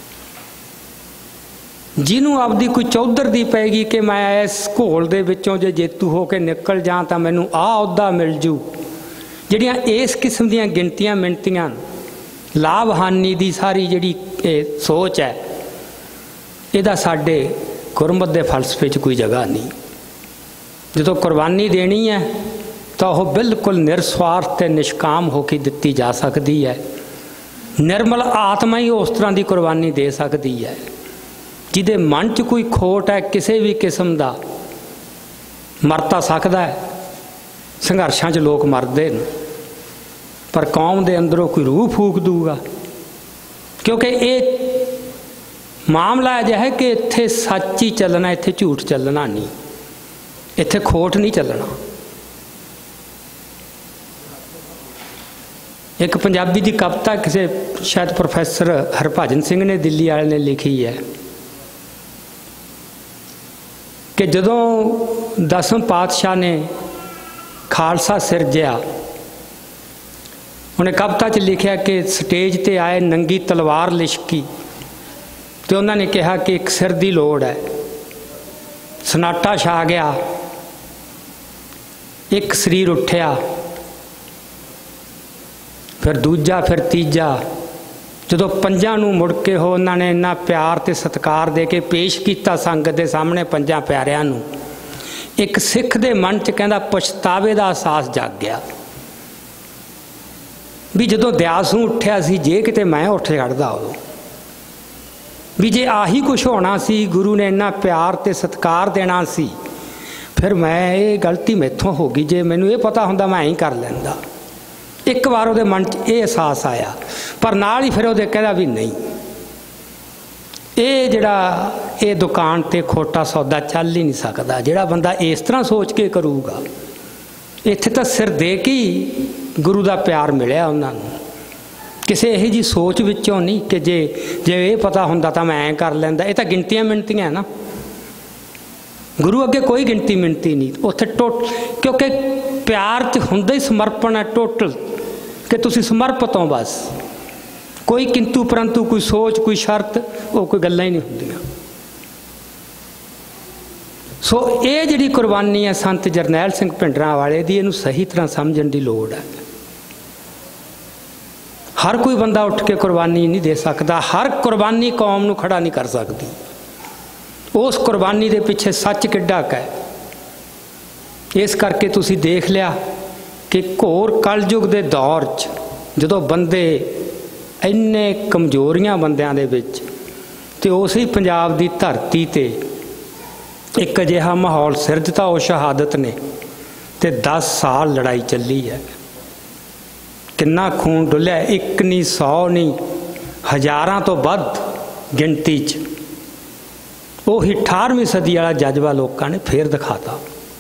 ਜਿਹਨੂੰ ਆਪਦੀ ਕੋਈ ਚੌਧਰ ਦੀ ਪੈਗੀ ਕਿ ਮੈਂ ਇਸ ਘੋਲ ਦੇ ਵਿੱਚੋਂ ਜੇ ਜੇਤੂ ਹੋ ਕੇ ਨਿਕਲ ਜਾਂ ਤਾਂ ਮੈਨੂੰ ਆਹ ਅਹੁਦਾ ਮਿਲ ਜੂ। ਜਿਹੜੀਆਂ ਇਸ ਕਿਸਮ ਦੀਆਂ ਗਿਣਤੀਆਂ ਮਿਣਤੀਆਂ, ਲਾਭ ਹਾਨੀ ਦੀ ਸਾਰੀ ਜਿਹੜੀ ਇਹ ਸੋਚ ਹੈ, ਇਹਦਾ ਸਾਡੇ ਗੁਰਮਤ ਦੇ ਫਲਸਫੇ 'ਚ ਕੋਈ ਜਗ੍ਹਾ ਨਹੀਂ। ਜਦੋਂ ਕੁਰਬਾਨੀ ਦੇਣੀ ਹੈ ਤਾਂ ਉਹ ਬਿਲਕੁਲ ਨਿਰਸਵਾਰਥ ਤੇ ਨਿਸ਼ਕਾਮ ਹੋ ਕੇ ਦਿੱਤੀ ਜਾ ਸਕਦੀ ਹੈ। ਨਿਰਮਲ ਆਤਮਾ ਹੀ ਉਸ ਤਰ੍ਹਾਂ ਦੀ ਕੁਰਬਾਨੀ ਦੇ ਸਕਦੀ ਹੈ ਜਿਹਦੇ ਮਨ 'ਚ ਕੋਈ ਖੋਟ ਹੈ ਕਿਸੇ ਵੀ ਕਿਸਮ ਦਾ। ਮਰ ਤਾਂ ਸਕਦਾ ਹੈ, ਸੰਘਰਸ਼ਾਂ 'ਚ ਲੋਕ ਮਰਦੇ ਨੇ, ਪਰ ਕੌਮ ਦੇ ਅੰਦਰੋਂ ਕੋਈ ਰੂਹ ਫੂਕ ਦੂਗਾ, क्योंकि ये मामला अजिहा है कि इत्थे सच ही चलना, इत्थे झूठ चलना नहीं, इत्थे खोट नहीं चलना। एक पंजाबी की कविता किसी शायद प्रोफैसर हरभजन सिंह ने दिल्ली वाले ने लिखी है कि जदों दसम पातशाह ने खालसा सिरजिया, उन्हें कविता च लिखा कि स्टेज ते आए नंगी तलवार लिशकी, तो उन्होंने कहा कि एक सिर की लोड़ है। सन्नाटा छा गया, एक शरीर उठिया, फिर दूजा, फिर तीजा। जो पंजां नूं मुड़ के हो उन्होंने इन्ना प्यार ते सत्कार दे के पेश किया संगत के सामने पंजां प्यारियां नूं। एक सिख दे मन च कहंदा पछतावे दा एहसास जाग गया भी जदों दयासू उठिया सी, जे किते मैं उठ खड़दा उदों भी जे आही कुछ होना सी, गुरु ने इन्ना प्यार ते सत्कार देना सी, फिर मैं ये गलती मैथों हो गई, जे मैनूं ये पता हुंदा मैं ही कर लैंदा। एक बार उहदे मन च ये एहसास आया, पर नाल ही फिर उहदे कहदा भी नहीं, ये जिहड़ा ये दुकान ते खोटा सौदा चल ही नहीं सकदा। जिहड़ा बंदा इस तरह सोच के करूगा, इत्थे तां सिर दे के ही गुरु दा प्यार मिलिया उन्हां नूं, किसी यही जी सोच विचों नहीं कि जे जे ये पता हुंदा तां मैं ऐ कर लैंदा। ये तां गिनतियां मिनतियां है ना, गुरु अगे कोई गिनती मिनती नहीं उत्थे टोट, क्योंकि प्यार च हुंदा ही समर्पण है टोटल कि तुसीं समर्पित हो बस, कोई किंतु परंतु, कोई सोच, कोई शर्त, वो कोई गल्लां ही नहीं हुंदियां। सो ये जिहड़ी कुर्बानी है संत जरनैल सिंह भिंडरां वाले दी, इहनूं सही तरह समझण दी लोड़ है। हर कोई बंदा उठ के कुर्बानी नहीं दे सकता, हर कुर्बानी कौम नूं खड़ा नहीं कर सकती। उस कुर्बानी दे पिछे सच किड्डा क है। इस करके तुसी देख लिया कि घोर कलयुग दे दौर च जदों बंदे इन्ने कमजोरियां बंदियां दे विच, ते उस ही पंजाब दी धरती ते एक अजिहा माहौल सिरजता उस शहादत ने, ते दस साल लड़ाई चली है। किन्ना खून डुलिया, एक नहीं, सौ नहीं, हज़ारां तो वध गिनती च। उही अठारहवीं सदी वाला जज्बा लोगों ने फिर दिखाता।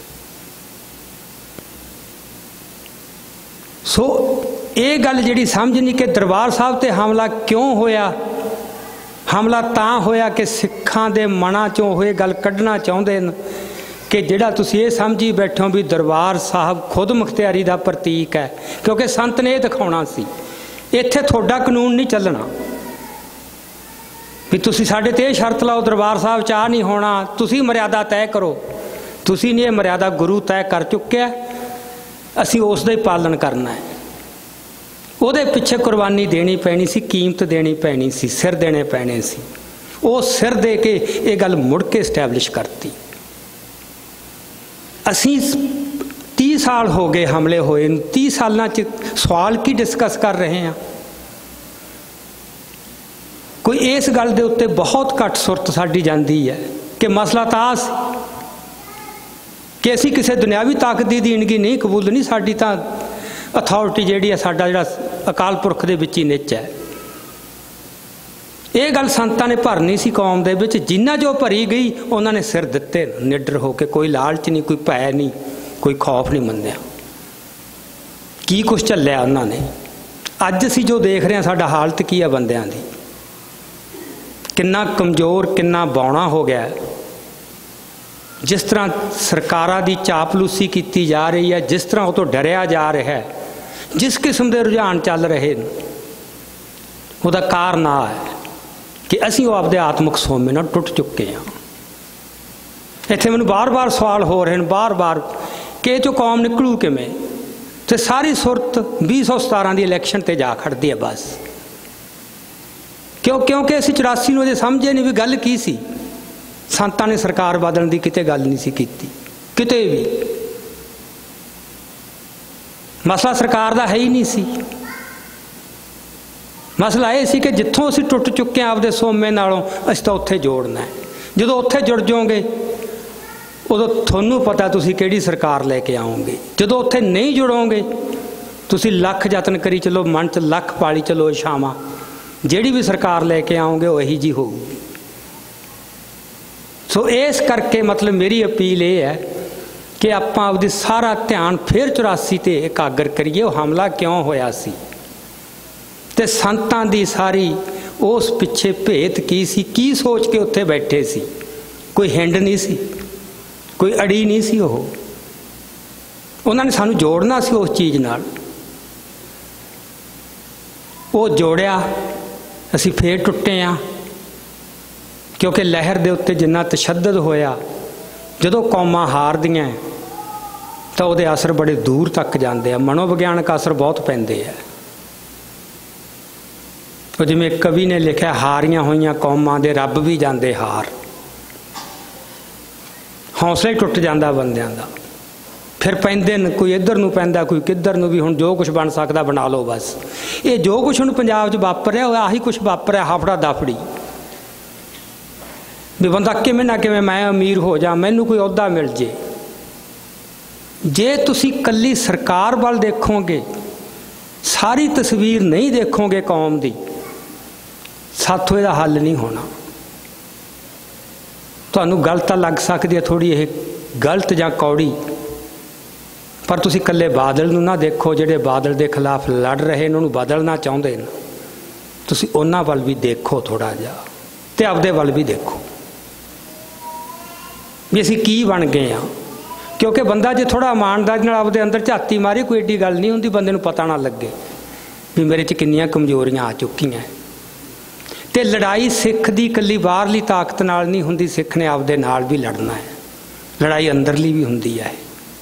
सो ये गल जिहड़ी समझनी कि दरबार साहब ते हमला क्यों होया, हमला तां होया कि सिखां दे मनां चों होए गल कढ़ना चाहुंदे न कि जिहड़ा तुसीं ये समझी बैठो भी दरबार साहब खुद मुख्तियारी का प्रतीक है, क्योंकि संत ने यह दिखाउणा सी इत्थे तुहाडा कानून नहीं चलना भी तुसीं साडे ते शर्त लाओ दरबार साहब चाह नहीं होना, तुसीं मर्यादा तय करो। तुसीं नहीं, मर्यादा गुरु तय कर चुक्या, असीं उस दा ही पालन करना है। उहदे पिछे कुर्बानी देनी पैनी सी, कीमत देनी पैनी सी, सिर देने पैने सी। वो सिर दे के ये गल मुड़ के इस्टैबलिश करती। असीं तीस साल हो गए हमले होए, तीस सालों च सवाल की डिस्कस कर रहे हैं। कोई इस गल दे उत्ते बहुत घट सुरत साडी जाती है कि मसला तां कि असीं किसी दुनियावी ताकत की दीनगी नहीं कबूलनी, साडी तां अथॉरिटी जिहड़ी है साडा जिहड़ा अकाल पुरख दे विच ही निच है। ये गल संतां ने भरनी सी कौम दे विच, जिन्ना जो भरी गई उन्होंने सिर दिते निडर होकर, कोई लालच नहीं, कोई भै नहीं, कोई खौफ नहीं मन्निया। की कुछ झल्लिया उन्होंने। अज असीं जो देख रहे हैं साडा हालत की है बंदियां दी, किन्ना कमज़ोर, किन्ना बौना हो गया। जिस तरह सरकारां दी चापलूसी की जा रही है, जिस तरह वो तो डरिया जा रहा है, जिस किस्म के रुझान चल रहे हैं, उसका कारण आ है कि असीं वो आपदे आत्मक सोमे नाल टुट चुके हैं। इत्थे मैनूं बार बार सवाल हो रहे हैं, बार बार कि जो कौम निकलू किवें, ते सारी सुरत भी सौ सतारां दी इलैक्शन ते जा खड़दी है बस। क्यों? क्योंकि असीं चौरासी नूं अजे समझे नहीं भी गल की सी। संतां ने सरकार बदलण दी किते गल नहीं सी कीती, किते भी। मसला सरकार दा है ही नहीं सी। मसला यह सी कि जिथों असीं टुट चुके हैं आपदे सोमे नालों, असीं तां उत्थे जोड़ना है। जदों उत्थे जुड़ जाओगे उदों तुहानूं पता तुसीं किहड़ी सरकार लैके आओगे। जदों उत्थे नहीं जुड़ोगे तुसीं लख यतन करी चलो, मन च लख पाली चलो इछावां, ਜਿਹੜੀ भी सरकार लेके आओगे वही जी होगी। सो इस करके मतलब मेरी अपील ये है कि आप आपदी सारा ध्यान फिर चौरासी ते एकागर करिए। वो हमला क्यों होया सी ते संतां दी सारी उस पिछे भेत की सी, की सोच के उत्थे बैठे सी। कोई हिंड नहीं सी, कोई अड़ी नहीं सी। वो उन्होंने सानू जोड़ना सी उस चीज़ नाल। वो जोड़िया, असी फिर टुटे हाँ, क्योंकि लहर दे उत्ते जिन्ना तशद्दद होया, जदों कौमां हारदियां तो उहदे असर बड़े दूर तक जाते हैं। मनोविग्यानक असर बहुत पैंदे है। तो जिवें कवि ने लिखा, हारियां होइयां कौमां दे रब भी जाते हार। हौसला ही टुट जाता बंदियां दा। फिर पैंदे न, कोई इधर नूं पैंदा, कोई किधर नूं, भी हुण जो कुछ बन सकदा बना लो बस। ये जो कुछ हुण पंजाब च वापरिया आही कुछ वापरिया, हाफड़ा दाफड़ी भी बंदा किवें ना किवें मैं अमीर हो जा, मैनूं कोई अहुदा मिल जे। जे तुसी कल्ली सरकार वाल देखोगे, सारी तस्वीर नहीं देखोगे कौम दी, साथों इहदा हल नहीं होना। तुहानूं गल तां लग सकदी है थोड़ी ये गलत जां कौड़ी, पर तुसी कल्ले बादल नूं ना देखो, जिहड़े बादल दे खिलाफ लड़ रहे ने, उन्होंने बदलना चाहुंदे ने। तुसी उन्हां वल भी देखो थोड़ा जिहा, ते आपदे वल भी देखो भी असीं की बन गए हाँ। क्योंकि बंदा जे थोड़ा ईमानदारी नाल आपदे अंदर झाती मारे, कोई एड्डी गल नहीं हुंदी, बंदे नूं पता ना लगे भी मेरे च किन्नियां कमजोरियां आ चुकीआं। ते लड़ाई सिख दी कल्ली बाहरली ताकत नाल नहीं हुंदी, सिख ने आपदे नाल भी लड़ना है। लड़ाई अंदरली भी हुंदी है।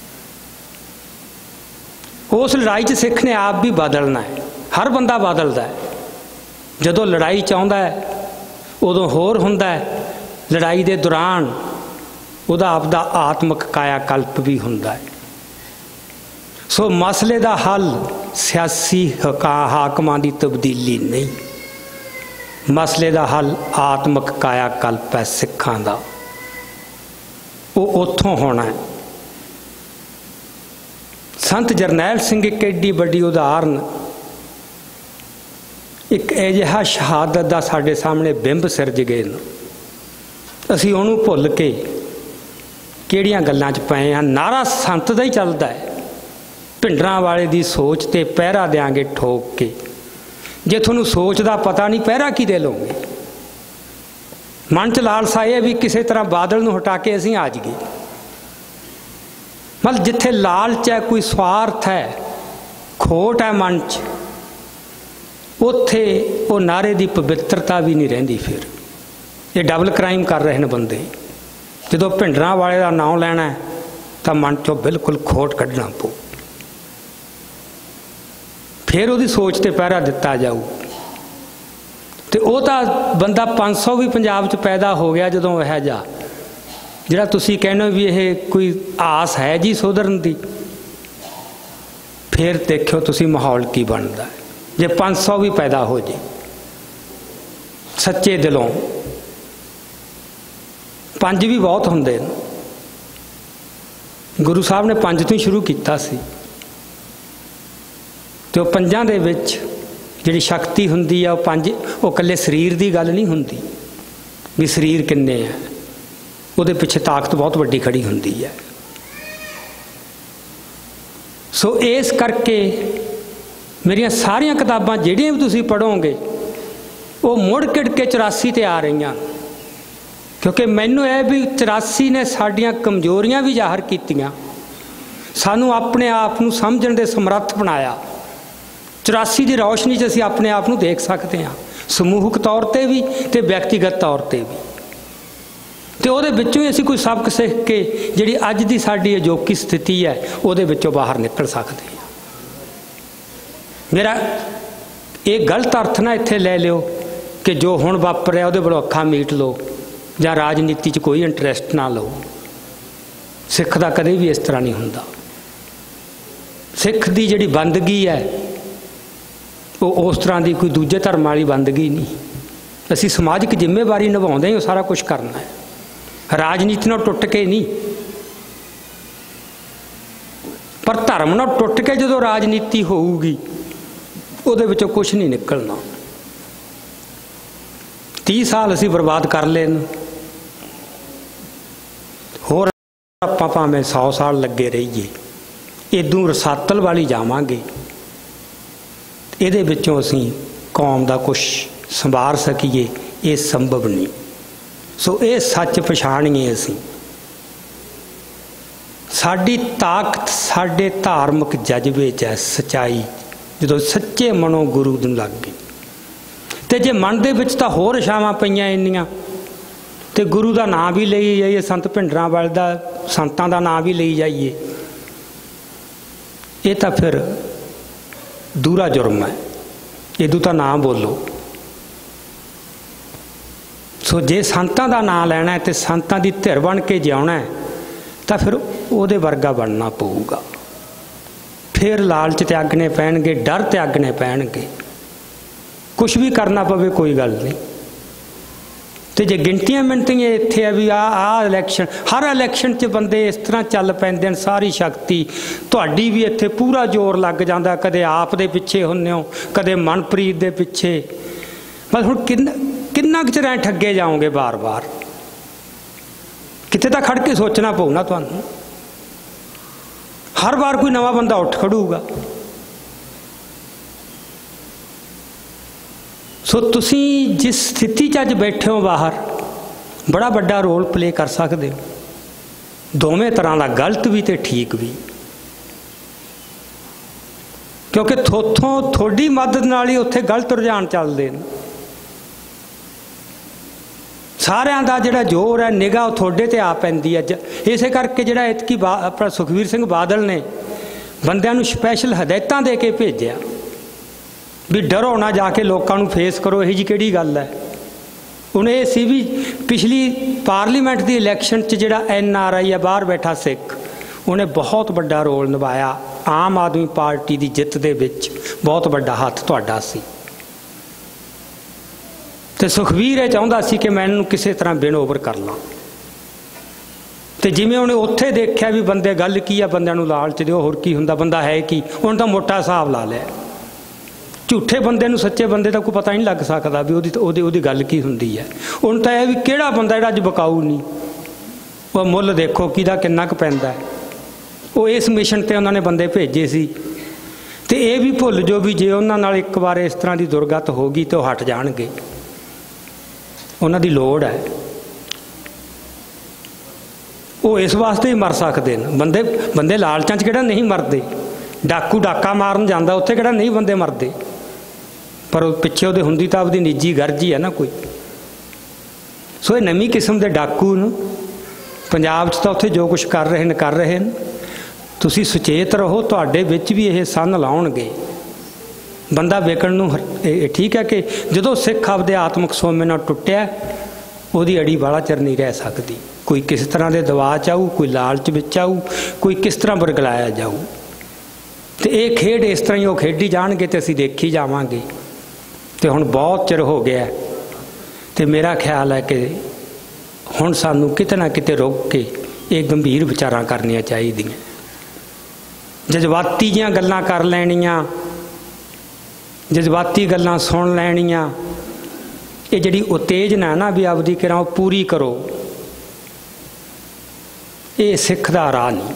उस लड़ाई च सिख ने आप भी बदलना है। हर बंदा बदलता है। जदों लड़ाई चाहुंदा है उदों होर हुंदा है, लड़ाई दे दौरान उहदा आपदा आत्मक कायाकल्प भी हुंदा है। सो मसले दा हल सियासी हाकमां दी तब्दीली नहीं, मसले दा हल आत्मक कायाकल्प है सिखां दा। वो उत्थों होना है। संत जरनैल सिंह एक एड्डी बड़ी उदाहरण, एक अजिहा शहादत का साडे सामने बिंब सिरज गए न। असीं उहनूं भुल के किहड़ियां गल्लां च पए हां। नारा संत दा ही चलदा है, भिंडरां वाले दी सोच ते पहरा देंगे ठोक के। जे तुहानूं सोच दा पता नहीं, पहरा की दे लोगे। मन च लालसा है भी किसी तरह बादल नूं हटा के असीं आ जाइए। मतलब जिथे लालच है, कोई स्वार्थ है, खोट है मन च, उत्थे वो नारे की पवित्रता भी नहीं रहिंदी। फिर ये डबल क्राइम कर रहे हैं बंदे। जो भिंडरां वाले का नाम लेना है तो मन चो बिल्कुल खोट कढ़ना पो, फिर वो सोच ते पहरा दिता जाऊ। तो वह तो बंदा पाँच सौ भी पंजाब च पैदा हो गया जदों वह जा जिहड़ा तुसीं कहने भी ये कोई आस है जी सुधरन दी, फिर देखो तुसीं माहौल की बनता है। जे पाँच सौ भी पैदा हो जाए सच्चे दिलों, पंज भी बहुत होंदे। गुरु साहब ने पंज तो ही शुरू किया सी, तो पंजां दे विच जिहड़ी शक्ति हुंदी है, पंज वो कल्ले शरीर की गल नहीं हुंदी भी शरीर किन्ने है, उहदे पिछे ताकत बहुत वड्डी खड़ी हुंदी है। सो इस करके मेरिया सारिया किताबां जिहड़ियां भी तुसीं पढ़ोगे वो मुड़ किड़ के चौरासी ते आ रही, क्योंकि मैनू यह भी चौरासी ने साडियां कमजोरियां भी जाहिर कीतियां, सानू अपने आप नू समझण दे समर्थ बनाया। चौरासी की रोशनी च असीं अपने आप नू देख सकते हैं, समूहक तौर पर भी तो व्यक्तिगत तौर पर भी। तो वो विचों ही असीं कोई सबक सीख के जिहड़ी अज की साडी अजोकी स्थिति है उहदे विचों बाहर निकल सकते हैं। मेरा ये गलत अर्थ ना इत्थे ले लिओ कि जो हुण वापरिया उहदे वलों अखां मीट लो या राजनीति च कोई इंटरस्ट ना लो। सिख दा कदे भी इस तरह नहीं हुंदा। सिख दी जिहड़ी बंदगी है वो उस तरह की कोई दूजे धर्म वाली बंदगी नहीं। असीं समाजिक जिम्मेवारी निभाउंदे ही सारा कुछ करना है, राजनीति नाल टुट के नहीं। पर धर्म नाल टुट के जो राजनीति होऊगी उहदे विचों कुछ नहीं निकलना। तीह साल असी बर्बाद कर ले, होर आपां भावें सौ साल लगे रहीए, इदों रसातल वाली जावांगे, इहदे विचों असीं कौम दा कुछ संभाल सकीए, ये संभव नहीं। सो ये सच पछाणीए असीं। साडी ताकत साडे धार्मिक जज्बे च है, सच्चाई जदों सच्चे मनों गुरु नूं लग गई। ते जे मन दे विच तां होर इछावां पईआं इन्नियां, ते गुरु दा नाम भी लई जाइए, संत भिंडरां वाले दा संतां दा नाम भी लई जाइए, ये तां फिर दूरा जुर्म है, इदों तां ना बोलो। सो जे संतां दा नाम लैना है ते संतां दी धिर बन के जिउणा है, तां फिर उहदे वर्गा बनना पऊगा। फिर लालच त्यागने पैणगे, डर त्यागने पैणगे, कुछ भी करना पवे कोई गल नहीं। तो जे गिनतियां मिनतियां इत्थे है भी आ आ इलैक्शन, हर इलैक्शन च बंदे इस तरह चल पैंदे ने, सारी शक्ति तुहाडी भी इत्थे पूरा जोर लग जांदा, कदे आप दे पिछे हुंदे हो, कदे मनप्रीत दे पिछे। बस हुण किन्ना किन्ना कुछ रह ठगे जाओगे बार बार, किते तां खड़ के सोचना पऊ ना तुहानूं। हर बार कोई नवा बंदा उठ खड़ूगा। सो तुसीं जिस स्थिति च अज बैठे हो बाहर, बड़ा बड़ा रोल प्ले कर सकते हो, दोवें तरह का, गलत भी तो ठीक भी, क्योंकि थोथों थोड़ी मदद नाल ही उत्थे गलत रुझान चलते हैं। सारिਆਂ ਦਾ ਜਿਹੜਾ जोर है निगाह थोड़े ते आ पैंदी है। इसे करके ਜਿਹੜਾ इतकी अपना सुखबीर सिंह बादल ने बंदिਆਂ ਨੂੰ स्पैशल हदायतां दे के भेजिया भी डरो ना, जाके लोगों को फेस करो, यही जी किहड़ी गल है। उन्हें ये सी भी पिछली पार्लीमेंट की इलैक्शन च जिहड़ा एन आर आई है बाहर बैठा सिख, उन्हें बहुत बड़ा रोल निभाया। आम आदमी पार्टी की जित दे विच बहुत बड़ा हथ तुहाडा सी। ते सुखबीर ये चाहुंदा सी कि मैं इन्हूं किसी तरह विन ओवर कर ला। तो जिवें उन्हें उत्थे देखिया भी बंदे गल की है, बंदिਆਂ ਨੂੰ लालच दिओ, होर की हुंदा, बंदा है की, उन्हें तो मोटा हिसाब ला लिया। झूठे बंदे नूं सच्चे बंदे का कोई पता नहीं लग सकता भी उहदी उहदी उहदी गल की हुंदी है। उन्हें तो यह भी किहड़ा बंदा जिहड़ा अज बकाऊ नहीं, वह मुੱਲ देखो किहदा किन्ना क पैंदा है। वो इस मिशन ते उन्होंने बंदे भेजे सी, ते ये भी भुल जो भी जे उन्हां नाल एक बार इस तरह की दुर्गत होगी तो हट जाणगे, उन्हां दी लोड़ है। वो इस वास्ते ही मर सकते हैं। बंदे बंदे लालचां च किहड़ा नहीं मरदे, डाकू डाका मारन जांदा उत्थे किहड़ा नहीं बंदे मरदे, पर पिछे उहदे हुंदी तां आपदी निजी गर्ज ही है ना कोई। सो ये नवीं किस्म के डाकू न पंजाब च तां उत्थे जो कुछ कर रहे हैं कर रहे हैं। तुसीं सुचेत रहो, तुहाडे विच भी ये सन लाउणगे। बंदा विकण नूं ठीक है कि जदों सिख आपदे आत्मक सोमे नाल टुटिया, उहदी अड़ी वाला चिर नहीं रह सकती। कोई किस तरह के दबाव च आऊ, कोई लालच विच आऊ, कोई किस तरह बरगलाया जाऊ। तो ये खेड इस तरह ही वो खेडी जाणगे ते असीं देखी जावांगे। तो हुण बहुत चिर हो गया, तो मेरा ख्याल है कि हुण सानूं किते ना किते रोक के ये गंभीर विचारां करनियां चाहीदियां। जज्बाती जिहियां गल्लां कर लैणियां, जज्बाती गल्लां सुन लैणियां, ये जिहड़ी उत्तेजना है ना भी आपदी किरां पूरी करो, ये सिख दा राह नहीं।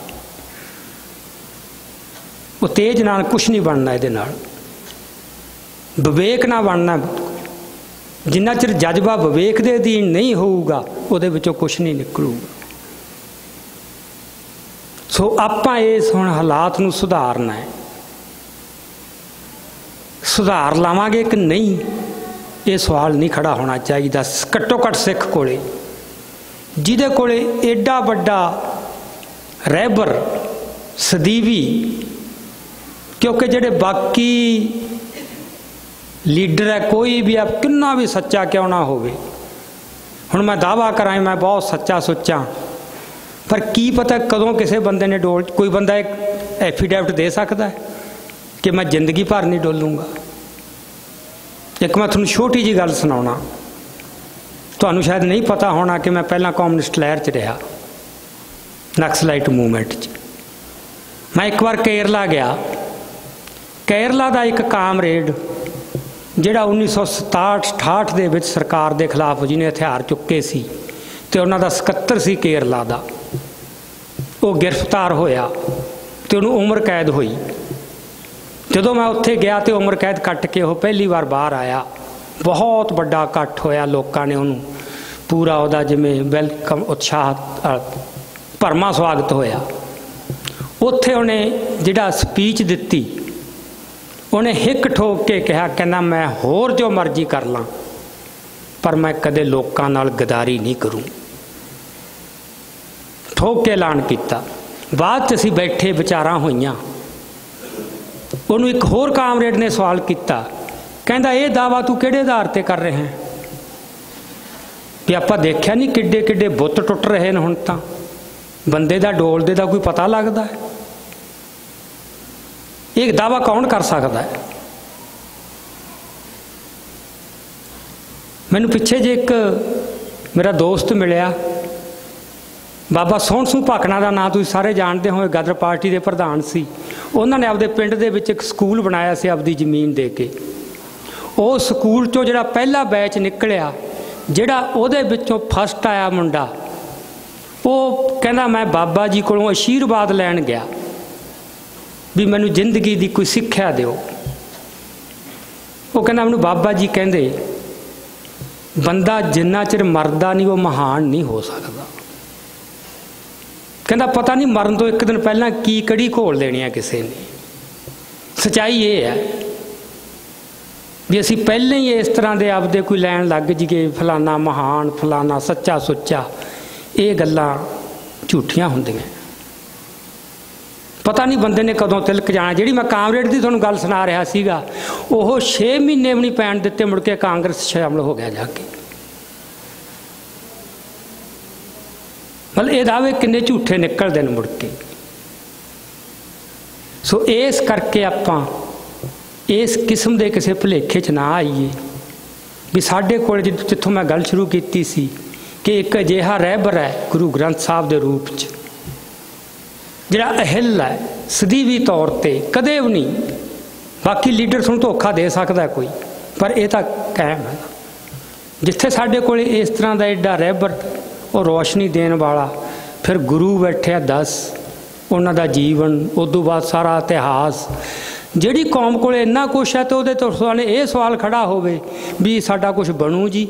तेज नाल कुछ नहीं बनना, ये विवेक ना बनना। जिन्ना चिर जज्बा विवेक दे अधीन नहीं होऊगा, उहदे विचों कुछ नहीं निकलूगा। सो आपां इस हुण हालात नूं सुधारना है। सुधार लावांगे कि नहीं, ये सवाल नहीं खड़ा होना चाहिए। घट्टो घट सिख कोले, जिहदे कोले एडा वड्डा रहबर सदीवी, क्योंकि जेडे बाकी लीडर है, कोई भी आप कितना भी सच्चा क्यों ना होवे, हुण मैं दावा करां मैं बहुत सच्चा सुच्चा, पर की पता कदों किसी बंदे ने डोल, कोई बंदा एक एफीडेविट दे सकता है कि मैं जिंदगी भर नहीं डोलूँगा। एक मैं तुहानूं छोटी जी गल सुनाउणा, तुहानूं शायद नहीं पता होना कि मैं पहला कम्युनिस्ट लहर च रहा, नक्सलाइट मूवमेंट च। मैं एक बार केरला गया, केरला का एक कामरेड ਜਿਹੜਾ ਉੱਨੀ ਸੌ ਸਤਾਹਠ ਅਠਾਹਠ ਦੇ ਵਿੱਚ ਸਰਕਾਰ ਦੇ ਖਿਲਾਫ ਜਿਹਨੇ ਹਥਿਆਰ ਚੁੱਕੇ ਸੀ ਤੇ ਉਹਨਾਂ ਦਾ ਸਕੱਤਰ ਸੀ ਕੇਰਲਾ ਦਾ, ਉਹ ਗ੍ਰਿਫਤਾਰ ਹੋਇਆ ਤੇ ਉਹਨੂੰ ਉਮਰ ਕੈਦ ਹੋਈ। ਜਦੋਂ ਮੈਂ ਉੱਥੇ ਗਿਆ ਤੇ ਉਮਰ ਕੈਦ ਕੱਟ ਕੇ ਉਹ ਪਹਿਲੀ ਵਾਰ ਬਾਹਰ ਆਇਆ। ਬਹੁਤ ਵੱਡਾ ਇਕੱਠ ਹੋਇਆ, ਲੋਕਾਂ ਨੇ ਉਹਨੂੰ ਪੂਰਾ ਉਹਦਾ ਜਿਵੇਂ ਵੈਲਕਮ ਉਤਸ਼ਾਹ ਭਰਮਾ ਸਵਾਗਤ ਹੋਇਆ। ਉੱਥੇ ਉਹਨੇ ਜਿਹੜਾ ਸਪੀਚ ਦਿੱਤੀ, ਉਹਨੇ ਹਿੱਕ ਠੋਕ ਕੇ ਕਿਹਾ, ਕਹਿੰਦਾ ਮੈਂ ਹੋਰ ਜੋ ਮਰਜ਼ੀ ਕਰ ਲਾਂ ਪਰ ਮੈਂ ਕਦੇ ਲੋਕਾਂ ਨਾਲ ਗਦਾਰੀ ਨਹੀਂ ਕਰੂੰ। ਠੋਕ ਕੇ ਐਲਾਨ ਕੀਤਾ। ਬਾਅਦ 'ਚ ਅਸੀਂ ਬੈਠੇ, ਵਿਚਾਰਾਂ ਹੋਈਆਂ। ਉਹਨੂੰ ਇੱਕ ਹੋਰ ਕਾਮਰੇਡ ਨੇ ਸਵਾਲ ਕੀਤਾ, ਕਹਿੰਦਾ ਇਹ ਦਾਅਵਾ ਤੂੰ ਕਿਹੜੇ ਆਧਾਰ 'ਤੇ ਕਰ ਰਿਹਾ ਹੈ? ਵੀ ਆਪਾਂ ਦੇਖਿਆ ਨਹੀਂ ਕਿੱਡੇ ਕਿੱਡੇ ਬੁੱਤ ਟੁੱਟ ਰਹੇ ਨੇ, ਹੁਣ ਤਾਂ ਬੰਦੇ ਦਾ ਡੋਲਦੇ ਦਾ ਕੋਈ ਪਤਾ ਲੱਗਦਾ ਹੈ। ਇਹ ਦਾਅਵਾ ਕੌਣ ਕਰ ਸਕਦਾ ਹੈ? ਮੈਨੂੰ ਪਿੱਛੇ ਜੇ ਇੱਕ ਮੇਰਾ ਦੋਸਤ ਮਿਲਿਆ, ਬਾਬਾ ਸੋਹਣ ਸਿੰਘ ਭਾਖੜਾ ਦਾ ਨਾਂ ਤੁਸੀਂ ਸਾਰੇ ਜਾਣਦੇ ਹੋ, ਗਦਰ ਪਾਰਟੀ ਦੇ ਪ੍ਰਧਾਨ ਸੀ। ਉਹਨਾਂ ਨੇ ਆਪਦੇ ਪਿੰਡ ਦੇ ਵਿੱਚ ਇੱਕ ਸਕੂਲ ਬਣਾਇਆ ਸੀ ਆਪਦੀ ਜ਼ਮੀਨ ਦੇ ਕੇ। ਉਹ ਸਕੂਲ 'ਚੋਂ ਜਿਹੜਾ ਪਹਿਲਾ ਬੈਚ ਨਿਕਲਿਆ, ਜਿਹੜਾ ਉਹਦੇ ਵਿੱਚੋਂ ਫਸਟ ਆਇਆ ਮੁੰਡਾ, ਉਹ ਕਹਿੰਦਾ ਮੈਂ ਬਾਬਾ ਜੀ ਕੋਲੋਂ ਅਸ਼ੀਰਵਾਦ ਲੈਣ ਗਿਆ ਵੀ ਮੈਨੂੰ ਜ਼ਿੰਦਗੀ ਦੀ ਕੋਈ ਸਿੱਖਿਆ ਦਿਓ। ਉਹ ਕਹਿੰਦਾ ਮੈਨੂੰ ਬਾਬਾ ਜੀ ਕਹਿੰਦੇ ਬੰਦਾ ਜਿੰਨਾ ਚਿਰ ਮਰਦਾ ਨਹੀਂ ਉਹ ਮਹਾਨ ਨਹੀਂ ਹੋ ਸਕਦਾ। ਕਹਿੰਦਾ ਪਤਾ ਨਹੀਂ ਮਰਨ ਤੋਂ ਇੱਕ ਦਿਨ ਪਹਿਲਾਂ ਕੀ ਕੜੀ ਘੋਲ ਦੇਣੀ ਆ ਕਿਸੇ ਨੇ। ਸੱਚਾਈ ਇਹ ਹੈ ਵੀ ਅਸੀਂ ਪਹਿਲਾਂ ਹੀ ਇਸ ਤਰ੍ਹਾਂ ਦੇ ਆਪਦੇ ਕੋਈ ਲੈਣ ਲੱਗ ਜੀਏ, ਫਲਾਨਾ ਮਹਾਨ, ਫਲਾਨਾ ਸੱਚਾ ਸੁੱਚਾ। ਇਹ ਗੱਲਾਂ ਝੂਠੀਆਂ ਹੁੰਦੀਆਂ। ਪਤਾ ਨਹੀਂ ਬੰਦੇ ਨੇ ਕਦੋਂ ਤਿਲਕ ਜਾਣਾ। ਜਿਹੜੀ ਮੈਂ ਕਾਮਰੇਡ ਦੀ ਤੁਹਾਨੂੰ ਗੱਲ ਸੁਣਾ ਰਿਹਾ ਸੀਗਾ, ਉਹ ਛੇ ਮਹੀਨੇ ਵੀ ਨਹੀਂ ਪੈਣ ਦਿੱਤੇ, ਮੁੜ ਕੇ ਕਾਂਗਰਸ ਸ਼ਾਮਲ ਹੋ ਗਿਆ ਜਾ ਕੇ। ਮਤਲਬ ਇਹ ਦਾਅਵੇ ਕਿੰਨੇ ਝੂਠੇ ਨਿਕਲਦੇ ਨੇ ਮੁੜ ਕੇ। ਸੋ ਇਸ ਕਰਕੇ ਆਪਾਂ ਇਸ ਕਿਸਮ ਦੇ ਕਿਸੇ ਭੁਲੇਖੇ 'ਚ ਨਾ ਆਈਏ ਵੀ ਸਾਡੇ ਕੋਲ ਜਿੱਥੋਂ ਮੈਂ ਗੱਲ ਸ਼ੁਰੂ ਕੀਤੀ ਸੀ ਕਿ ਇੱਕ ਅਜਿਹਾ ਰਹਿਬਰ ਹੈ ਗੁਰੂ ਗ੍ਰੰਥ ਸਾਹਿਬ ਦੇ ਰੂਪ 'ਚ, ਜਿਹੜਾ ਅਹਿਲ ਹੈ ਸਦੀਵੀ ਤੌਰ 'ਤੇ ਕਦੇ ਵੀ ਨਹੀਂ। ਬਾਕੀ ਲੀਡਰ ਤੁਹਾਨੂੰ ਧੋਖਾ ਦੇ ਸਕਦਾ ਕੋਈ, ਪਰ ਇਹ ਤਾਂ ਕਾਇਮ ਹੈ। ਜਿੱਥੇ ਸਾਡੇ ਕੋਲ ਇਸ ਤਰ੍ਹਾਂ ਦਾ ਐਡਾ ਰਹਿਬਰ, ਉਹ ਰੋਸ਼ਨੀ ਦੇਣ ਵਾਲਾ, ਫਿਰ ਗੁਰੂ ਬੈਠਿਆ ਦਸ, ਉਹਨਾਂ ਦਾ ਜੀਵਨ, ਉਦੋਂ ਬਾਅਦ ਸਾਰਾ ਇਤਿਹਾਸ। ਜਿਹੜੀ ਕੌਮ ਕੋਲ ਇੰਨਾ ਕੁਛ ਹੈ ਤੇ ਉਹਦੇ ਤੋਂ ਸਵਾਲ ਇਹ ਸਵਾਲ ਖੜਾ ਹੋਵੇ ਵੀ ਸਾਡਾ ਕੁਛ ਬਣੂ ਜੀ।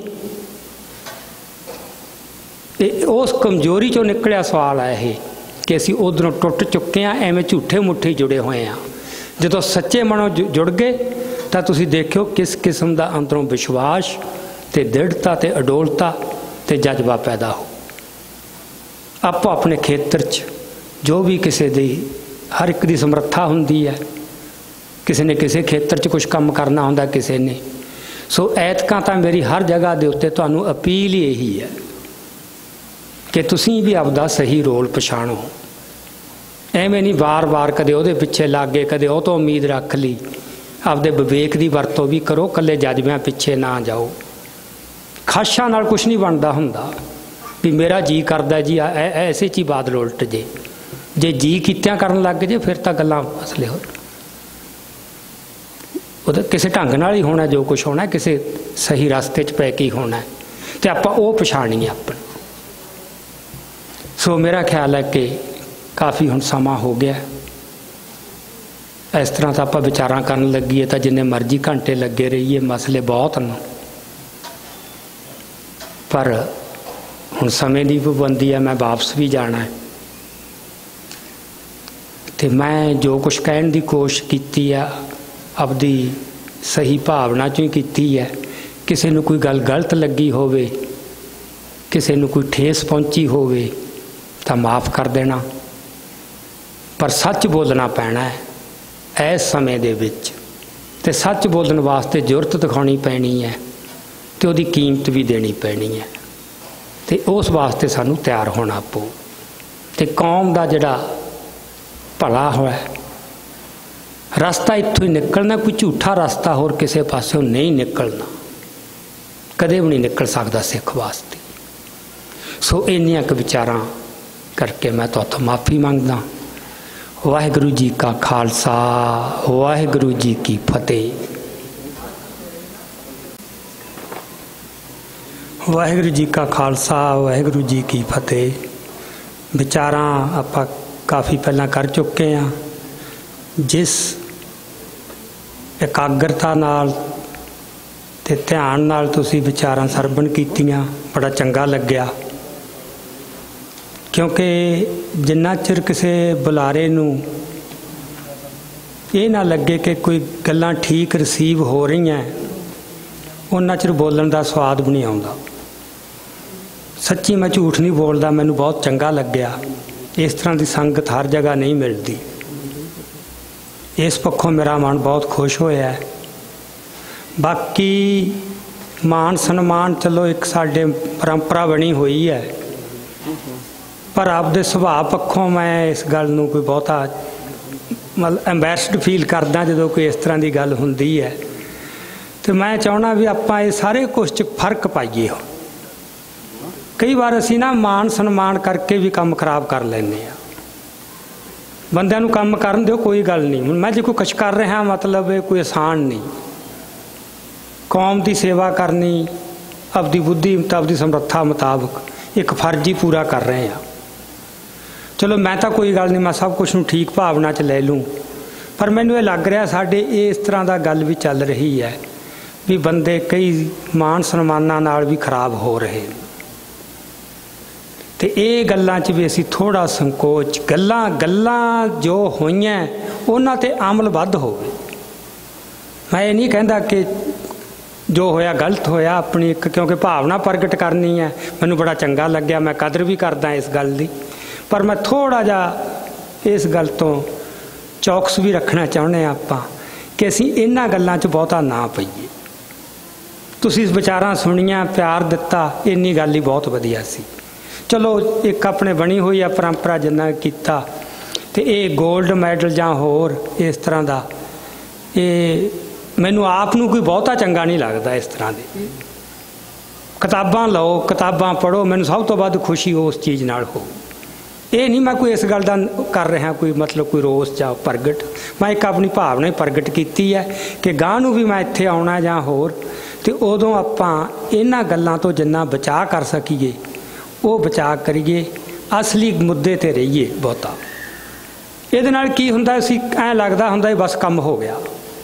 ਇਹ ਉਸ ਕਮਜ਼ੋਰੀ 'ਚੋਂ ਨਿਕਲਿਆ ਸਵਾਲ ਹੈ ਇਹ ਕਿ ਅਸੀਂ ਉਧਰੋਂ ਟੁੱਟ ਚੁੱਕੇ ਹਾਂ, ਐਵੇਂ ਝੂਠੇ ਮੁੱਠੇ ਜੁੜੇ ਹੋਏ ਹਾਂ। ਜਦੋਂ ਸੱਚੇ ਮਨੋਂ ਜੁੜ ਗਏ ਤਾਂ ਤੁਸੀਂ ਦੇਖਿਓ ਕਿਸ ਕਿਸਮ ਦਾ ਅੰਦਰੋਂ ਵਿਸ਼ਵਾਸ ਤੇ ਦ੍ਰਿੜਤਾ ਤੇ ਅਡੋਲਤਾ ਤੇ ਜਜ਼ਬਾ ਪੈਦਾ ਹੋ। ਆਪੋ ਆਪਣੇ ਖੇਤਰ 'ਚ ਜੋ ਵੀ ਕਿਸੇ ਦੀ ਹਰ ਇੱਕ ਦੀ ਸਮਰੱਥਾ ਹੁੰਦੀ ਹੈ, ਕਿਸੇ ਨੇ ਕਿਸੇ ਖੇਤਰ 'ਚ ਕੁਛ ਕੰਮ ਕਰਨਾ ਹੁੰਦਾ, ਕਿਸੇ ਨੇ। ਸੋ ਐਤਕਾਂ ਤਾਂ ਮੇਰੀ ਹਰ ਜਗ੍ਹਾ ਦੇ ਉੱਤੇ ਤੁਹਾਨੂੰ ਅਪੀਲ ਹੀ ਇਹੀ ਹੈ ਕਿ ਤੁਸੀਂ ਵੀ ਆਪਦਾ ਸਹੀ ਰੋਲ ਪਛਾਣੋ। ਐਵੇਂ ਨਹੀਂ ਵਾਰ-ਵਾਰ ਕਦੇ ਉਹਦੇ ਪਿੱਛੇ ਲੱਗ ਗਏ, ਕਦੇ ਉਹ ਤੋਂ ਉਮੀਦ ਰੱਖ ਲਈ। ਆਪਦੇ ਵਿਵੇਕ ਦੀ ਵਰਤੋਂ ਵੀ ਕਰੋ, ਇਕੱਲੇ ਜਜ਼ਬਿਆਂ ਪਿੱਛੇ ਨਾ ਜਾਓ। ਖਾਸ਼ਾਂ ਨਾਲ ਕੁਛ ਨਹੀਂ ਬਣਦਾ ਹੁੰਦਾ ਵੀ ਮੇਰਾ ਜੀ ਕਰਦਾ ਜੀ ਐਸੇ 'ਚ ਹੀ ਬਾਦਲ ਉਲਟ ਜੇ। ਜੇ ਜੀ ਕੀਤਿਆਂ ਕਰਨ ਲੱਗ ਜੇ ਫਿਰ ਤਾਂ ਗੱਲਾਂ ਮਸਲੇ ਹੋ। ਉਹਦਾ ਕਿਸੇ ਢੰਗ ਨਾਲ ਹੀ ਹੋਣਾ, ਜੋ ਕੁਛ ਹੋਣਾ ਕਿਸੇ ਸਹੀ ਰਸਤੇ 'ਚ ਪੈ ਕੇ ਹੀ ਹੋਣਾ, ਅਤੇ ਆਪਾਂ ਉਹ ਪਛਾਣੀਏ ਆਪਣਾ। ਸੋ ਮੇਰਾ ਖਿਆਲ ਹੈ ਕਿ ਕਾਫੀ ਹੁਣ ਸਮਾਂ ਹੋ ਗਿਆ। ਇਸ ਤਰ੍ਹਾਂ ਤਾਂ ਆਪਾਂ ਵਿਚਾਰਾਂ ਕਰਨ ਲੱਗੀਏ ਤਾਂ ਜਿੰਨੇ ਮਰਜ਼ੀ ਘੰਟੇ ਲੱਗੇ ਰਹੀਏ, ਮਸਲੇ ਬਹੁਤ ਹਨ। ਪਰ ਹੁਣ ਸਮੇਂ ਦੀ ਪਾਬੰਦੀ ਹੈ, ਮੈਂ ਵਾਪਸ ਵੀ ਜਾਣਾ ਹੈ। ਅਤੇ ਮੈਂ ਜੋ ਕੁਛ ਕਹਿਣ ਦੀ ਕੋਸ਼ਿਸ਼ ਕੀਤੀ ਆ ਆਪਦੀ ਸਹੀ ਭਾਵਨਾ 'ਚੋਂ ਹੀ ਕੀਤੀ ਹੈ। ਕਿਸੇ ਨੂੰ ਕੋਈ ਗੱਲ ਗਲਤ ਲੱਗੀ ਹੋਵੇ, ਕਿਸੇ ਨੂੰ ਕੋਈ ਠੇਸ ਪਹੁੰਚੀ ਹੋਵੇ ਤਾਂ ਮਾफ़ ਕਰ ਦੇਣਾ। ਪਰ ਸੱਚ ਬੋਲਣਾ ਪੈਣਾ ਹੈ ਇਸ ਸਮੇਂ ਦੇ ਵਿੱਚ, ਅਤੇ ਸੱਚ ਬੋਲਣ ਵਾਸਤੇ ਜੁਰਤ ਦਿਖਾਉਣੀ ਪੈਣੀ ਹੈ ਅਤੇ ਉਹਦੀ ਕੀਮਤ ਵੀ ਦੇਣੀ ਪੈਣੀ ਹੈ। ਅਤੇ ਉਸ ਵਾਸਤੇ ਸਾਨੂੰ ਤਿਆਰ ਹੋਣਾ ਪਊ। ਅਤੇ ਕੌਮ ਦਾ ਜਿਹੜਾ ਭਲਾ ਹੋਇਆ ਰਸਤਾ ਇੱਥੋਂ ਹੀ ਨਿਕਲਣਾ। ਕੋਈ ਝੂਠਾ ਰਸਤਾ ਹੋਰ ਕਿਸੇ ਪਾਸਿਓਂ ਨਹੀਂ ਨਿਕਲਣਾ, ਕਦੇ ਵੀ ਨਹੀਂ ਨਿਕਲ ਸਕਦਾ ਸਿੱਖ ਵਾਸਤੇ। ਸੋ ਇੰਨੀਆਂ ਕੁ ਵਿਚਾਰਾਂ ਕਰਕੇ ਮੈਂ ਤੁਹਾਤੋਂ ਮਾफ़ੀ ਮੰਗਦਾ। ਵਾਹਿਗੁਰੂ ਜੀ ਕਾ ਖਾਲਸਾ, ਵਾਹਿਗੁਰੂ ਜੀ ਕੀ ਫਤਿਹ। वाहिगुरू जी का खालसा वाहिगुरू जी की फतेह। विचारां आपां काफ़ी पहलां कर चुके हैं। जिस एकाग्रता नाल ते ध्यान नाल तुसीं विचारां सरवण कीतियां बड़ा चंगा लग्या, क्योंकि जिन्ना चिर किसी बुलारे नूं ये ना लगे कि कोई गल्लां ठीक रिसीव हो रही हैं, उन्ना चिर बोलण दा स्वाद भी नहीं आउंदा। सच्ची मैं झूठ नहीं बोलदा, मैनू बहुत चंगा लग्या। इस तरह की संगत हर जगह नहीं मिलती। इस पक्षों मेरा मन बहुत खुश होया है। बाकी मान सन्मान चलो एक साडे परंपरा बनी हुई है, पर आपदे सुभाव पक्षों मैं इस गल नूं कोई बहुता मतलब एम्बैरसड फील करदा जो कोई इस तरह की गल हुंदी है। तो मैं चाहना भी आपां ये सारे कुछ च फर्क पाइए। हो कई बार असी ना मान सन्मान करके भी काम खराब कर लैंदे आ। बंदिਆਂ ਨੂੰ काम करन दिओ, कोई गल नहीं। मैं जो कोई कुछ कर रहा मतलब कोई आसान नहीं। कौम की सेवा करनी अपनी बुद्धि अपनी समर्था मुताबक एक फर्ज ही पूरा कर रहे हैं। चलो मैं तो कोई गल नहीं, मैं सब कुछ ठीक भावना च ले लूँ, पर मैनू ये लग रहा साडे इस तरह का गल भी चल रही है भी बंदे कई मान सन्मानां नाल भी खराब हो रहे हैं। तो ये गल्लां च भी असी थोड़ा संकोच, गल्लां गल्लां जो होईयां उन्हां ते अमल वध होवे। मैं ये नहीं कहता कि जो होया गलत होया, अपनी एक क्योंकि भावना प्रगट करनी है। मैनू बड़ा चंगा लग्या, मैं कदर भी करदा इस गल दी, पर मैं थोड़ा जा इस गल तो चौकस भी रखना चाहुंदे हां आपां कि असीं इन्हां गल्लां च बहुता ना पईए। तुसीं विचारां सुणीआं, प्यार दिता, इन्नी गल ही बहुत वधिया सी। चलो एक अपने बनी हुई है परंपरा जिन्ना कीता, ते ये गोल्ड मैडल जां होर इस तरह का ये मैनू आप नूं कोई बहुता चंगा नहीं लगता। इस तरह की किताबां लो, किताबां पढ़ो, मैनू सब तो वध खुशी उस चीज़ नाल हो। ये नहीं मैं कोई इस गल का कर रहा कोई मतलब कोई रोस जा प्रगट, मैं एक अपनी भावना ही प्रगट की है कि गांह नूं भी मैं इत्थे आउणा जां होर, ते उदों आपां इन्हां गल्लां तो जिन्ना बचा कर सकीए वो बचा करिए, असली मुद्दे ते रहिए। बहुता इहदे नाल की हुंदा सी, ऐ लगदा हुंदा बस काम हो गया।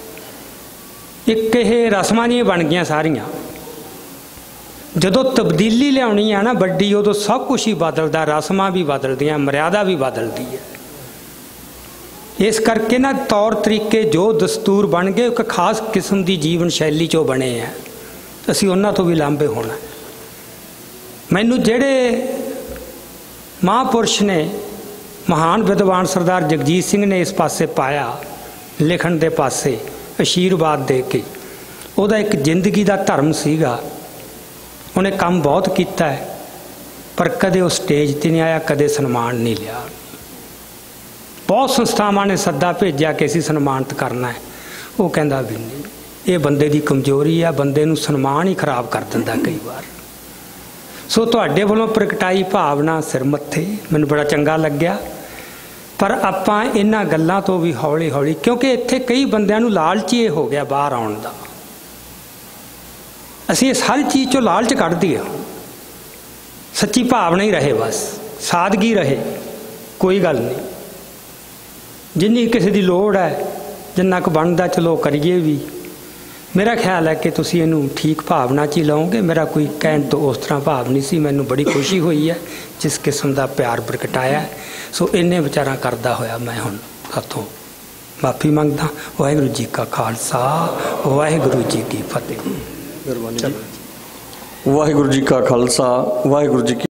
एक ये रस्मां जिहियां बन गईयां सारियां। जदों तब्दीली लियाउणी है ना वड्डी, उदों सब कुछ ही बदलदा, रस्मां भी बदलदियां, मर्यादा भी बदलदी है। इस करके ना तौर तरीके जो दस्तूर बन गए एक खास किस्म की जीवन शैली चो बने हैं, असीं उन्हां तो भी लांभे होना। मैनू जेड़े महापुरुष ने, महान विद्वान सरदार जगजीत सिंह ने इस पासे पाया लिखण दे पासे आशीर्वाद दे के, उहदा एक जिंदगी का धर्म सीगा। उन्हें काम बहुत किया है, पर कदे उस स्टेज ते नहीं आया, कदे सन्मान नहीं लिया। बहुत संस्थावां ने सद्दा भेजा कि असीं सन्मानित करना है, वो कहंदा भी नहीं। ये बंदे की कमजोरी है, बंदे नूं सन्मान ही खराब कर दिंदा कई बार। सो तुहाडे वल्लों प्रगटाई भावना सिर मत्थे मैनूं बड़ा चंगा लग्या, पर आपां इन्हां गल्लां तो भी हौली हौली, क्योंकि इत्थे कई बंदिआं नूं लालच ही हो गया बाहर आउण दा। असीं इस हर चीज़ चों लालच कढ दईए। सच्ची भावना ही रहे, बस सादगी रहे, कोई गल नहीं। जिन्नी किसी की लोड़ है, जिन्ना क बनदा चलो करिए भी। मेरा ख्याल है कि तुसीं इहनूं ठीक भावना च ही लओगे। मेरा कोई कहण तो उस तरह भाव नहीं सी। मैनूं बड़ी खुशी हुई है जिस किस्म का प्यार प्रगटाया है। सो इन्ने विचारां करदा होया मैं हुण हत्थों माफ़ी मंगदा। वाहिगुरू जी का खालसा वाहिगुरू जी की फतेह। वाहिगुरू जी का खालसा वाहिगुरू जी की